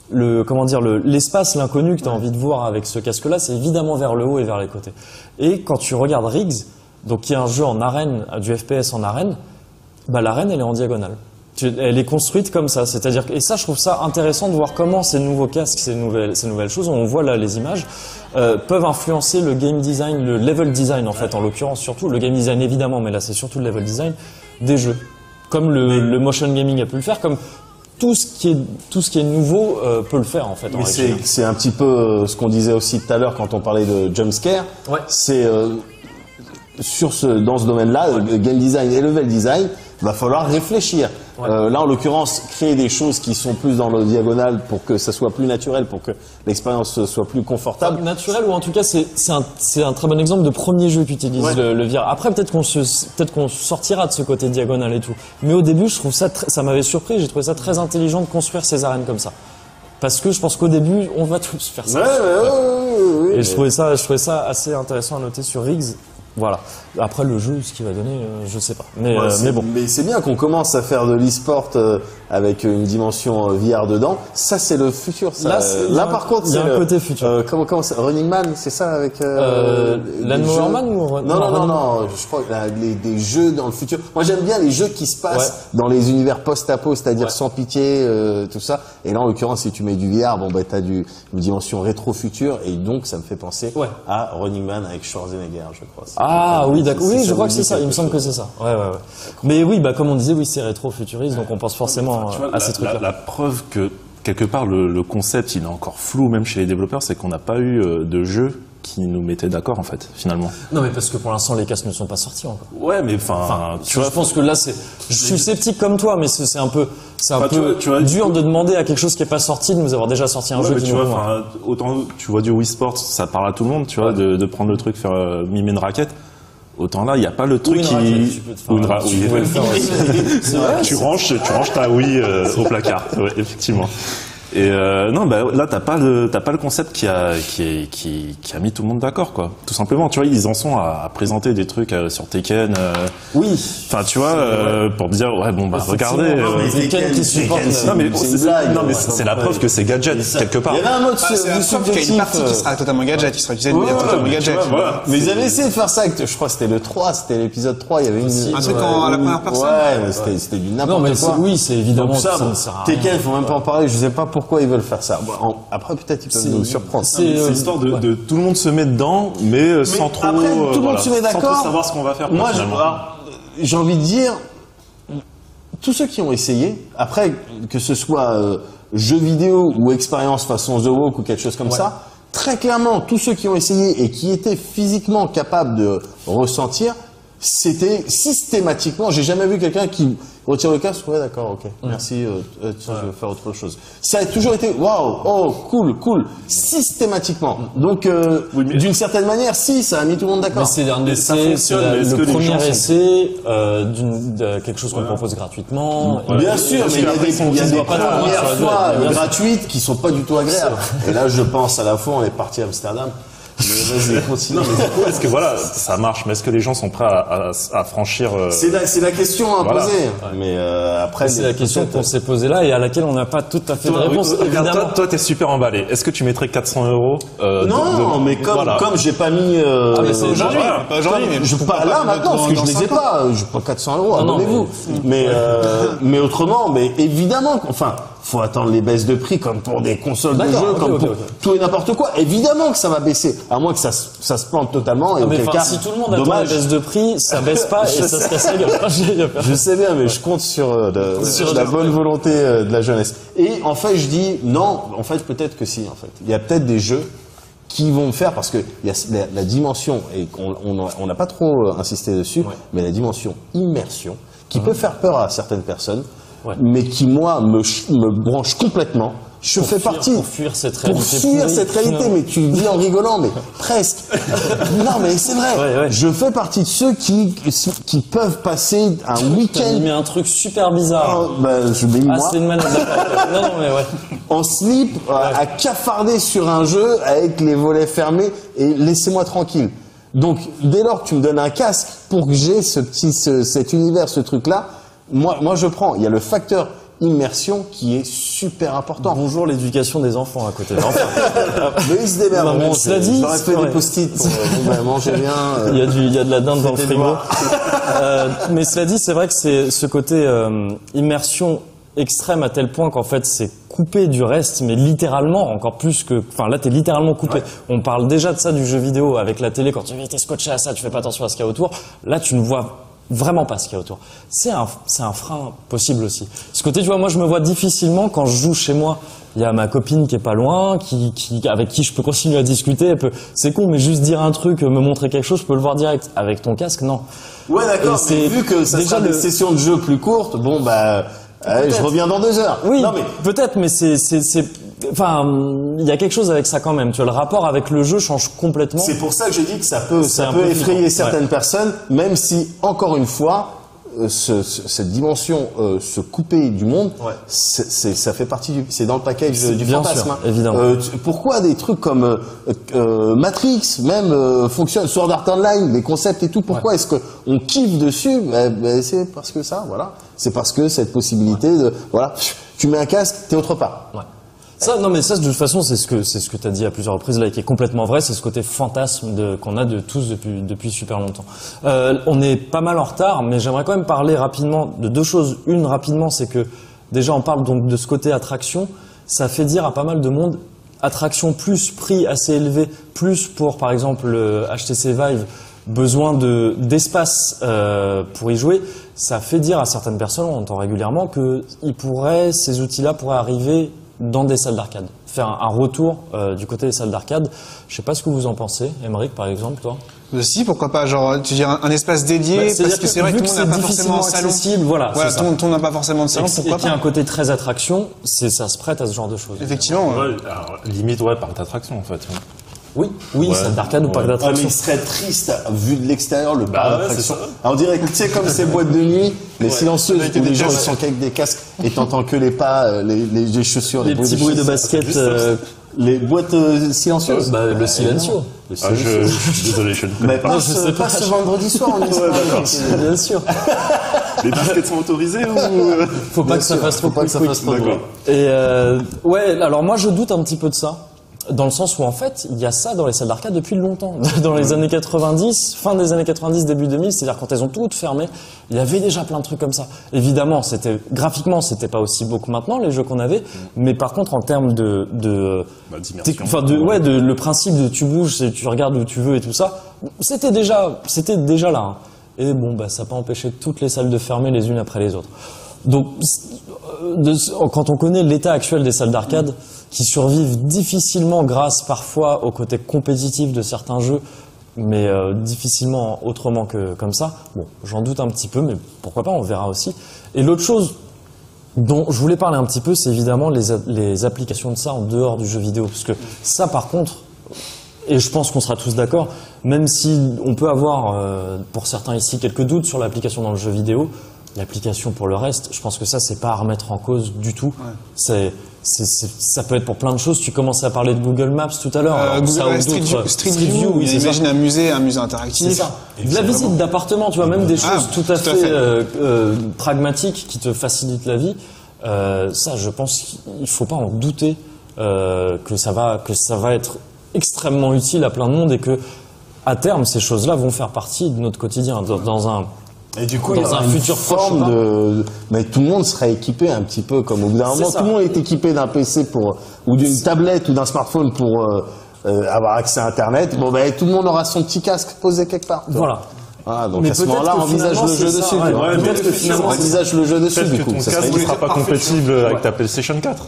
l'espace, l'inconnu que tu as envie de voir avec ce casque-là, c'est évidemment vers le haut et vers les côtés. Et quand tu regardes Riggs, donc qui est un jeu en arène, du FPS en arène, bah l'arène elle est en diagonale. Elle est construite comme ça, c'est-à-dire et ça je trouve ça intéressant de voir comment ces nouveaux casques, ces nouvelles choses, on voit là les images, peuvent influencer le game design, le level design en fait, en l'occurrence surtout le game design évidemment, mais là c'est surtout le level design des jeux, comme le motion gaming a pu le faire, comme tout ce qui est nouveau peut le faire en fait. C'est un petit peu ce qu'on disait aussi tout à l'heure quand on parlait de jumpscare. Ouais. C'est dans ce domaine-là, le game design et level design, va falloir réfléchir. Ouais. Là, en l'occurrence, créer des choses qui sont plus dans le diagonal pour que ça soit plus naturel, pour que l'expérience soit plus confortable. Naturel, ou en tout cas, c'est un très bon exemple de premier jeu qui utilise le VR. Après, peut-être qu'on sortira de ce côté diagonal et tout. Mais au début, je trouve ça m'avait surpris. J'ai trouvé ça très intelligent de construire ces arènes comme ça. Parce que je pense qu'au début, on va tous faire ça. Et je trouvais ça assez intéressant à noter sur Riggs. Voilà. Après le jeu, ce qu'il va donner, je sais pas. Mais bon. Mais c'est bien qu'on commence à faire de l'e-sport avec une dimension VR dedans. Ça, c'est le futur. Ça. Là par contre, il y a un côté futur. Comment ça, Running Man, c'est ça avec Lawnmower Man ou Non. Je crois des jeux dans le futur. Moi, j'aime bien les jeux qui se passent dans les univers post-apo, c'est-à-dire sans pitié, tout ça. Et là, en l'occurrence, si tu mets du VR, bon bah t'as une dimension rétro-futur, et donc ça me fait penser à Running Man avec Schwarzenegger, je crois. Ah oui, d'accord. Oui, je crois que c'est ça. Il me semble que c'est ça. Ouais. Mais oui, bah comme on disait, oui, c'est rétro-futuriste, donc on pense forcément à ces trucs-là. La preuve que quelque part le concept, il est encore flou même chez les développeurs, c'est qu'on n'a pas eu de jeu qui nous mettait d'accord en fait, finalement. Non, mais parce que pour l'instant les casques ne sont pas sortis encore. Ouais, mais tu vois, je pense que là je suis sceptique comme toi, mais c'est un peu dur de demander à quelque chose qui est pas sorti de nous avoir déjà sorti un jeu. Mais tu vois, autant tu vois du Wii Sports, ça parle à tout le monde, tu vois, de prendre le truc, faire mimer une raquette. Autant là, il n'y a pas le truc tu ranges ta Wii au placard, ouais, effectivement. Et non, bah là t'as pas le concept qui a mis tout le monde d'accord, quoi. Tout simplement, tu vois, ils en sont à présenter des trucs sur Tekken. Oui. Enfin, tu vois, pour dire ouais bon bah regardez. Tekken qui supporte. Non mais c'est la preuve que c'est gadget quelque part. Il y avait un mode subjectif. Il y a une partie qui sera totalement gadget, qui sera utilisée totalement gadget. Mais ils avaient essayé de faire ça. Je crois que c'était le 3, c'était l'épisode 3. Il y avait un truc à la première personne. Ouais, c'était du n'importe quoi. Oui, c'est évidemment ça. Tekken, faut même pas en parler. Je sais pas pourquoi ils veulent faire ça. Après, peut-être ils peuvent nous surprendre. C'est histoire de tout le monde se met dedans, mais sans trop. Après, tout le monde se met d'accord. Sans trop savoir ce qu'on va faire. Moi, j'ai envie de dire, tous ceux qui ont essayé, après que ce soit jeu vidéo ou expérience façon The Walk ou quelque chose comme ça, très clairement, tous ceux qui ont essayé et qui étaient physiquement capables de ressentir, c'était systématiquement, j'ai jamais vu quelqu'un qui retire le casque, ouais d'accord, ok, merci, tiens, je vais faire autre chose. Ça a toujours été, waouh, oh, cool, systématiquement. Donc, d'une certaine manière, si, ça a mis tout le monde d'accord. Mais c'est un essai, c'est le premier essai de quelque chose qu'on propose gratuitement. Bien sûr, mais il y a des premières fois gratuites qui sont pas du tout agréables. Et là, je pense à la fois, on est parti à Amsterdam. Mais vas-y, continue. Est-ce que voilà, ça marche, mais est-ce que les gens sont prêts à franchir C'est la question à poser. Mais après, c'est la question qu'on s'est posée là et à laquelle on n'a pas tout à fait de réponse. Évidemment. Toi, t'es super emballé. Est-ce que tu mettrais 400 €? Non, mais comme j'ai pas mis. Aujourd'hui, je pas là maintenant parce que je les ai pas. Je pas 400 €. Abonnez-vous. Mais autrement, mais évidemment, enfin. Faut attendre les baisses de prix comme pour des consoles de jeux, comme pour tout et n'importe quoi. Évidemment que ça va baisser, à moins que ça se plante totalement. Et auquel cas, si tout le monde attend les baisses de prix, ça baisse pas et ça se casse la gueule. Je sais bien, mais je compte sur la bonne volonté de la jeunesse. Et en fait, je dis non. En fait, peut-être que si. En fait, il y a peut-être des jeux qui vont faire parce que il y a la dimension et on n'a pas trop insisté dessus, mais la dimension immersion qui peut faire peur à certaines personnes. Mais qui moi me branche complètement. Je fais partie pour fuir cette réalité. Pour fuir cette réalité, mais tu le dis en rigolant, mais presque. Non, mais c'est vrai. Je fais partie de ceux qui peuvent passer un week-end. Mais un truc super bizarre. Je mets moi. C'est une manette. Non, mais ouais. En slip, à cafarder sur un jeu avec les volets fermés et laissez-moi tranquille. Donc, dès lors que tu me donnes un casque pour que j'ai cet univers, ce truc-là. Moi, je prends. Il y a le facteur immersion qui est super important. Bonjour l'éducation des enfants à côté. Mais ils se démerdent. Bon, cela dit, j'aurais fait des post-it pour manger bien. Il y a de la dinde dans le frigo. Mais cela dit, c'est vrai que c'est ce côté immersion extrême à tel point qu'en fait c'est coupé du reste, mais littéralement encore plus que. Enfin là, t'es littéralement coupé. On parle déjà de ça du jeu vidéo avec la télé. Quand tu es scotché à ça, tu fais pas attention à ce qu'il y a autour. Là, tu ne vois vraiment pas ce qu'il y a autour. C'est un frein possible aussi. Ce côté, tu vois, moi je me vois difficilement quand je joue chez moi. Il y a ma copine qui est pas loin, avec qui je peux continuer à discuter. C'est con, mais juste dire un truc, me montrer quelque chose, je peux le voir direct. Avec ton casque, non. Ouais, d'accord. Mais vu que ça sera des sessions de jeu plus courtes, bon bah, je reviens dans 2 heures. Oui, non, mais peut-être, mais enfin, il y a quelque chose avec ça quand même. Tu vois, le rapport avec le jeu change complètement. C'est pour ça que je dis que ça peut effrayer certaines personnes, même si, encore une fois, cette dimension se couper du monde, ça fait partie c'est dans le package du fantasme. Sûr, évidemment. Pourquoi des trucs comme Matrix même fonctionnent, Sword Art Online, les concepts et tout, pourquoi est-ce qu'on kiffe dessus? C'est parce que ça, voilà. C'est parce que cette possibilité de, voilà, tu mets un casque, t'es autre part. Ça, non, mais ça, de toute façon, c'est ce que t'as dit à plusieurs reprises là, et qui est complètement vrai. C'est ce côté fantasme qu'on a de tous depuis super longtemps. On est pas mal en retard, mais j'aimerais quand même parler rapidement de 2 choses. Une, rapidement, c'est que déjà, on parle donc de ce côté attraction. Ça fait dire à pas mal de monde, attraction plus prix assez élevé, plus pour, par exemple, le HTC Vive, besoin d'espace pour y jouer. Ça fait dire à certaines personnes, on entend régulièrement, que ces outils-là pourraient arriver dans des salles d'arcade, faire un retour du côté des salles d'arcade. Je sais pas ce que vous en pensez, Aymeric par exemple, toi. Si, pourquoi pas, genre, tu dis un espace dédié, parce que c'est vrai que tout le monde n'a pas forcément un salon. Voilà, tout le monde n'a pas forcément de salon, pourquoi pas. Et qu'il y a un côté très attraction, ça se prête à ce genre de choses. Effectivement. Alors, limite, par d'attraction en fait. Oui, salle d'arcade ou parc d'attractions. Mais il serait triste, vu de l'extérieur, le parc d'attractions. On dirait que, tu sais, comme ces boîtes de nuit, les silencieuses, où les gens ils sont qu'avec des casques et t'entends que les pas, les chaussures, les petits bruits de basket. Les boîtes silencieuses. Le silencio. Je suis désolé, je ne connais pas. Je sais pas ce vendredi soir en Espagne. Bien sûr. Les baskets sont autorisées ou Faut pas que ça fasse trop de bruit. Et alors moi je doute un petit peu de ça. Dans le sens où en fait, il y a ça dans les salles d'arcade depuis longtemps. Dans les années 90, fin des années 90, début 2000, c'est-à-dire quand elles ont toutes fermé, il y avait déjà plein de trucs comme ça. Évidemment, graphiquement, c'était pas aussi beau que maintenant les jeux qu'on avait, mais par contre en termes le principe de tu bouges, tu regardes où tu veux et tout ça, c'était déjà là. Hein. Et bon, ça n'a pas empêché toutes les salles de fermer les unes après les autres. Donc, quand on connaît l'état actuel des salles d'arcade, qui survivent difficilement grâce parfois au côté compétitif de certains jeux, mais difficilement autrement que comme ça. Bon, j'en doute un petit peu, mais pourquoi pas, on verra aussi. Et l'autre chose dont je voulais parler un petit peu, c'est évidemment les applications de ça en dehors du jeu vidéo. Parce que ça, par contre, et je pense qu'on sera tous d'accord, même si on peut avoir, pour certains ici, quelques doutes sur l'application dans le jeu vidéo, l'application pour le reste, je pense que ça, c'est pas à remettre en cause du tout. Ouais. Ça peut être pour plein de choses. Tu commençais à parler de Google Maps tout à l'heure. Street View, imagine un musée interactif. C'est ça. De la visite d'appartement, tu vois, même des choses tout à fait pragmatiques qui te facilitent la vie. Ça, je pense qu'il faut pas en douter que ça va être extrêmement utile à plein de monde et que à terme, ces choses-là vont faire partie de notre quotidien et du coup, dans un futur forme mais tout le monde sera équipé un petit peu comme au bout d'un moment. Tout le monde est équipé d'un PC ou d'une tablette ou d'un smartphone pour avoir accès à Internet. Bon, tout le monde aura son petit casque posé quelque part. Voilà. Donc à ce moment-là, on envisage le jeu dessus. Peut-être que finalement, on envisage le jeu dessus. Du coup, ton casque ne sera pas compatible avec ta PlayStation 4.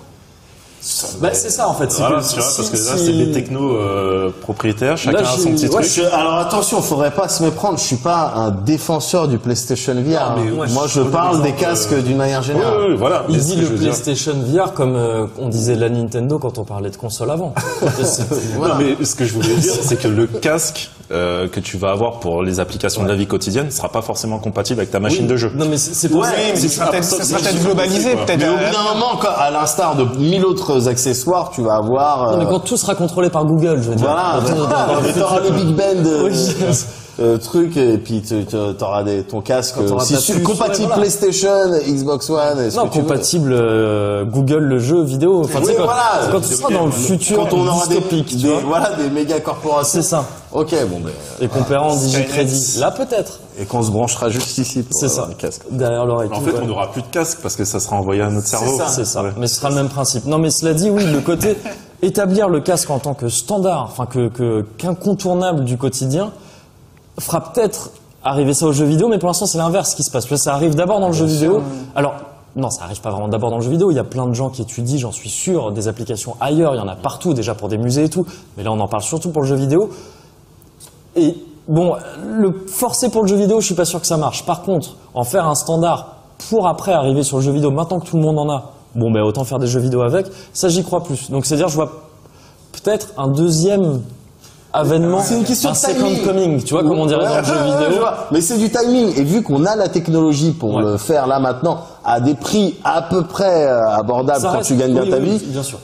C'est ça en fait. Voilà, parce que là c'est des technos propriétaires, chacun a son petit truc. Alors attention, faudrait pas se méprendre. Je suis pas un défenseur du PlayStation VR. Moi, je parle des casques d'une manière générale. Oui, voilà. Il dit le PlayStation VR comme on disait la Nintendo quand on parlait de console avant. Non, mais ce que je voulais dire, c'est que le casque que tu vas avoir pour les applications de la vie quotidienne ne sera pas forcément compatible avec ta machine de jeu. Non, mais c'est pour ça. Mais ça sera peut-être globalisé, peut-être. Mais au bout d'un moment, à l'instar de 1000 autres accessoires, tu vas avoir. Non, mais quand tout sera contrôlé par Google, je veux dire. Voilà. Tu auras le Big Band truc et puis tu auras ton casque compatible PlayStation, Xbox One. Non, compatible Google le jeu vidéo. Enfin, quand tu seras dans le futur, quand on aura des méga corporations. C'est ça. Ok, et qu'on paiera en digicrédit. Là, peut-être. Et qu'on se branchera juste ici pour le casque. Derrière l'oreille. En fait, on n'aura plus de casque parce que ça sera envoyé à notre cerveau. C'est ça. Mais ce sera le même principe. Non, mais cela dit, oui, le côté établir le casque en tant que standard, enfin qu'incontournable du quotidien, fera peut-être arriver ça au jeu vidéo, mais pour l'instant, c'est l'inverse qui se passe. Ça arrive d'abord dans le jeu vidéo. Alors, non, ça arrive pas vraiment d'abord dans le jeu vidéo. Il y a plein de gens qui étudient, j'en suis sûr, des applications ailleurs. Il y en a partout, déjà pour des musées et tout. Mais là, on en parle surtout pour le jeu vidéo. Et bon, le forcer pour le jeu vidéo, je suis pas sûr que ça marche. Par contre, en faire un standard pour après arriver sur le jeu vidéo, maintenant que tout le monde en a, autant faire des jeux vidéo avec, ça j'y crois plus. Donc c'est-à-dire, je vois peut-être un deuxième avènement, c'est une question un de second timing. coming, tu vois, comme on dirait dans le jeu vidéo. Mais c'est du timing. Et vu qu'on a la technologie pour le faire là maintenant, à des prix à peu près abordables quand tu gagnes bien ta vie, bien sûr.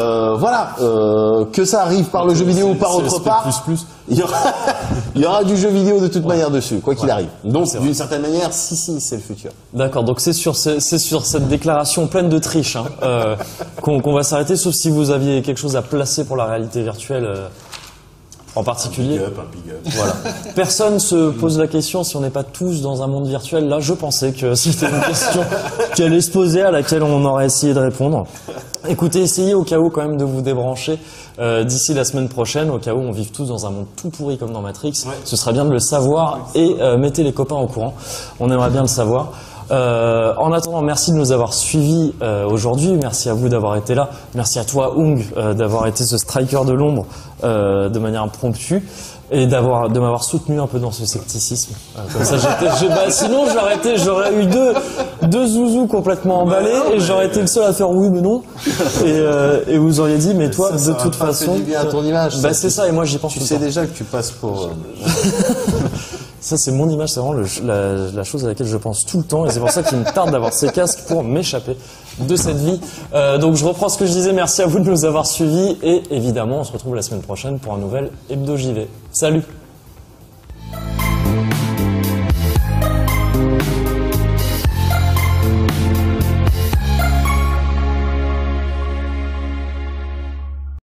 Que ça arrive par le jeu vidéo ou par autre part, il y aura du jeu vidéo de toute manière dessus, quoi qu'il arrive. Donc, d'une certaine manière, si, c'est le futur. D'accord, donc c'est sur cette déclaration pleine de triche qu'on va s'arrêter, sauf si vous aviez quelque chose à placer pour la réalité virtuelle. En particulier, un big up. Voilà. Personne se pose la question si on n'est pas tous dans un monde virtuel. Là, je pensais que c'était une question qui allait se poser, à laquelle on aurait essayé de répondre. Écoutez, essayez au cas où quand même de vous débrancher d'ici la semaine prochaine, au cas où on vive tous dans un monde tout pourri comme dans Matrix. Ce serait bien de le savoir et mettez les copains au courant. On aimerait bien le savoir. En attendant, merci de nous avoir suivis aujourd'hui. Merci à vous d'avoir été là. Merci à toi, Hung, d'avoir été ce striker de l'ombre de manière impromptue. Et de m'avoir soutenu un peu dans ce scepticisme. Comme ça, sinon j'aurais eu deux zouzous complètement emballés et j'aurais été le seul à faire oui mais non. Et vous auriez dit mais toi ça de toute façon. Fait du bien à ton image. Bah c'est ça et moi j'y pense. Tu sais déjà que tu passes pour. Ça c'est mon image, c'est vraiment la chose à laquelle je pense tout le temps et c'est pour ça qu'il me tarde d'avoir ces casques pour m'échapper de cette vie. Donc je reprends ce que je disais, merci à vous de nous avoir suivis et évidemment on se retrouve la semaine prochaine pour un nouvel Hebdo JV. Salut!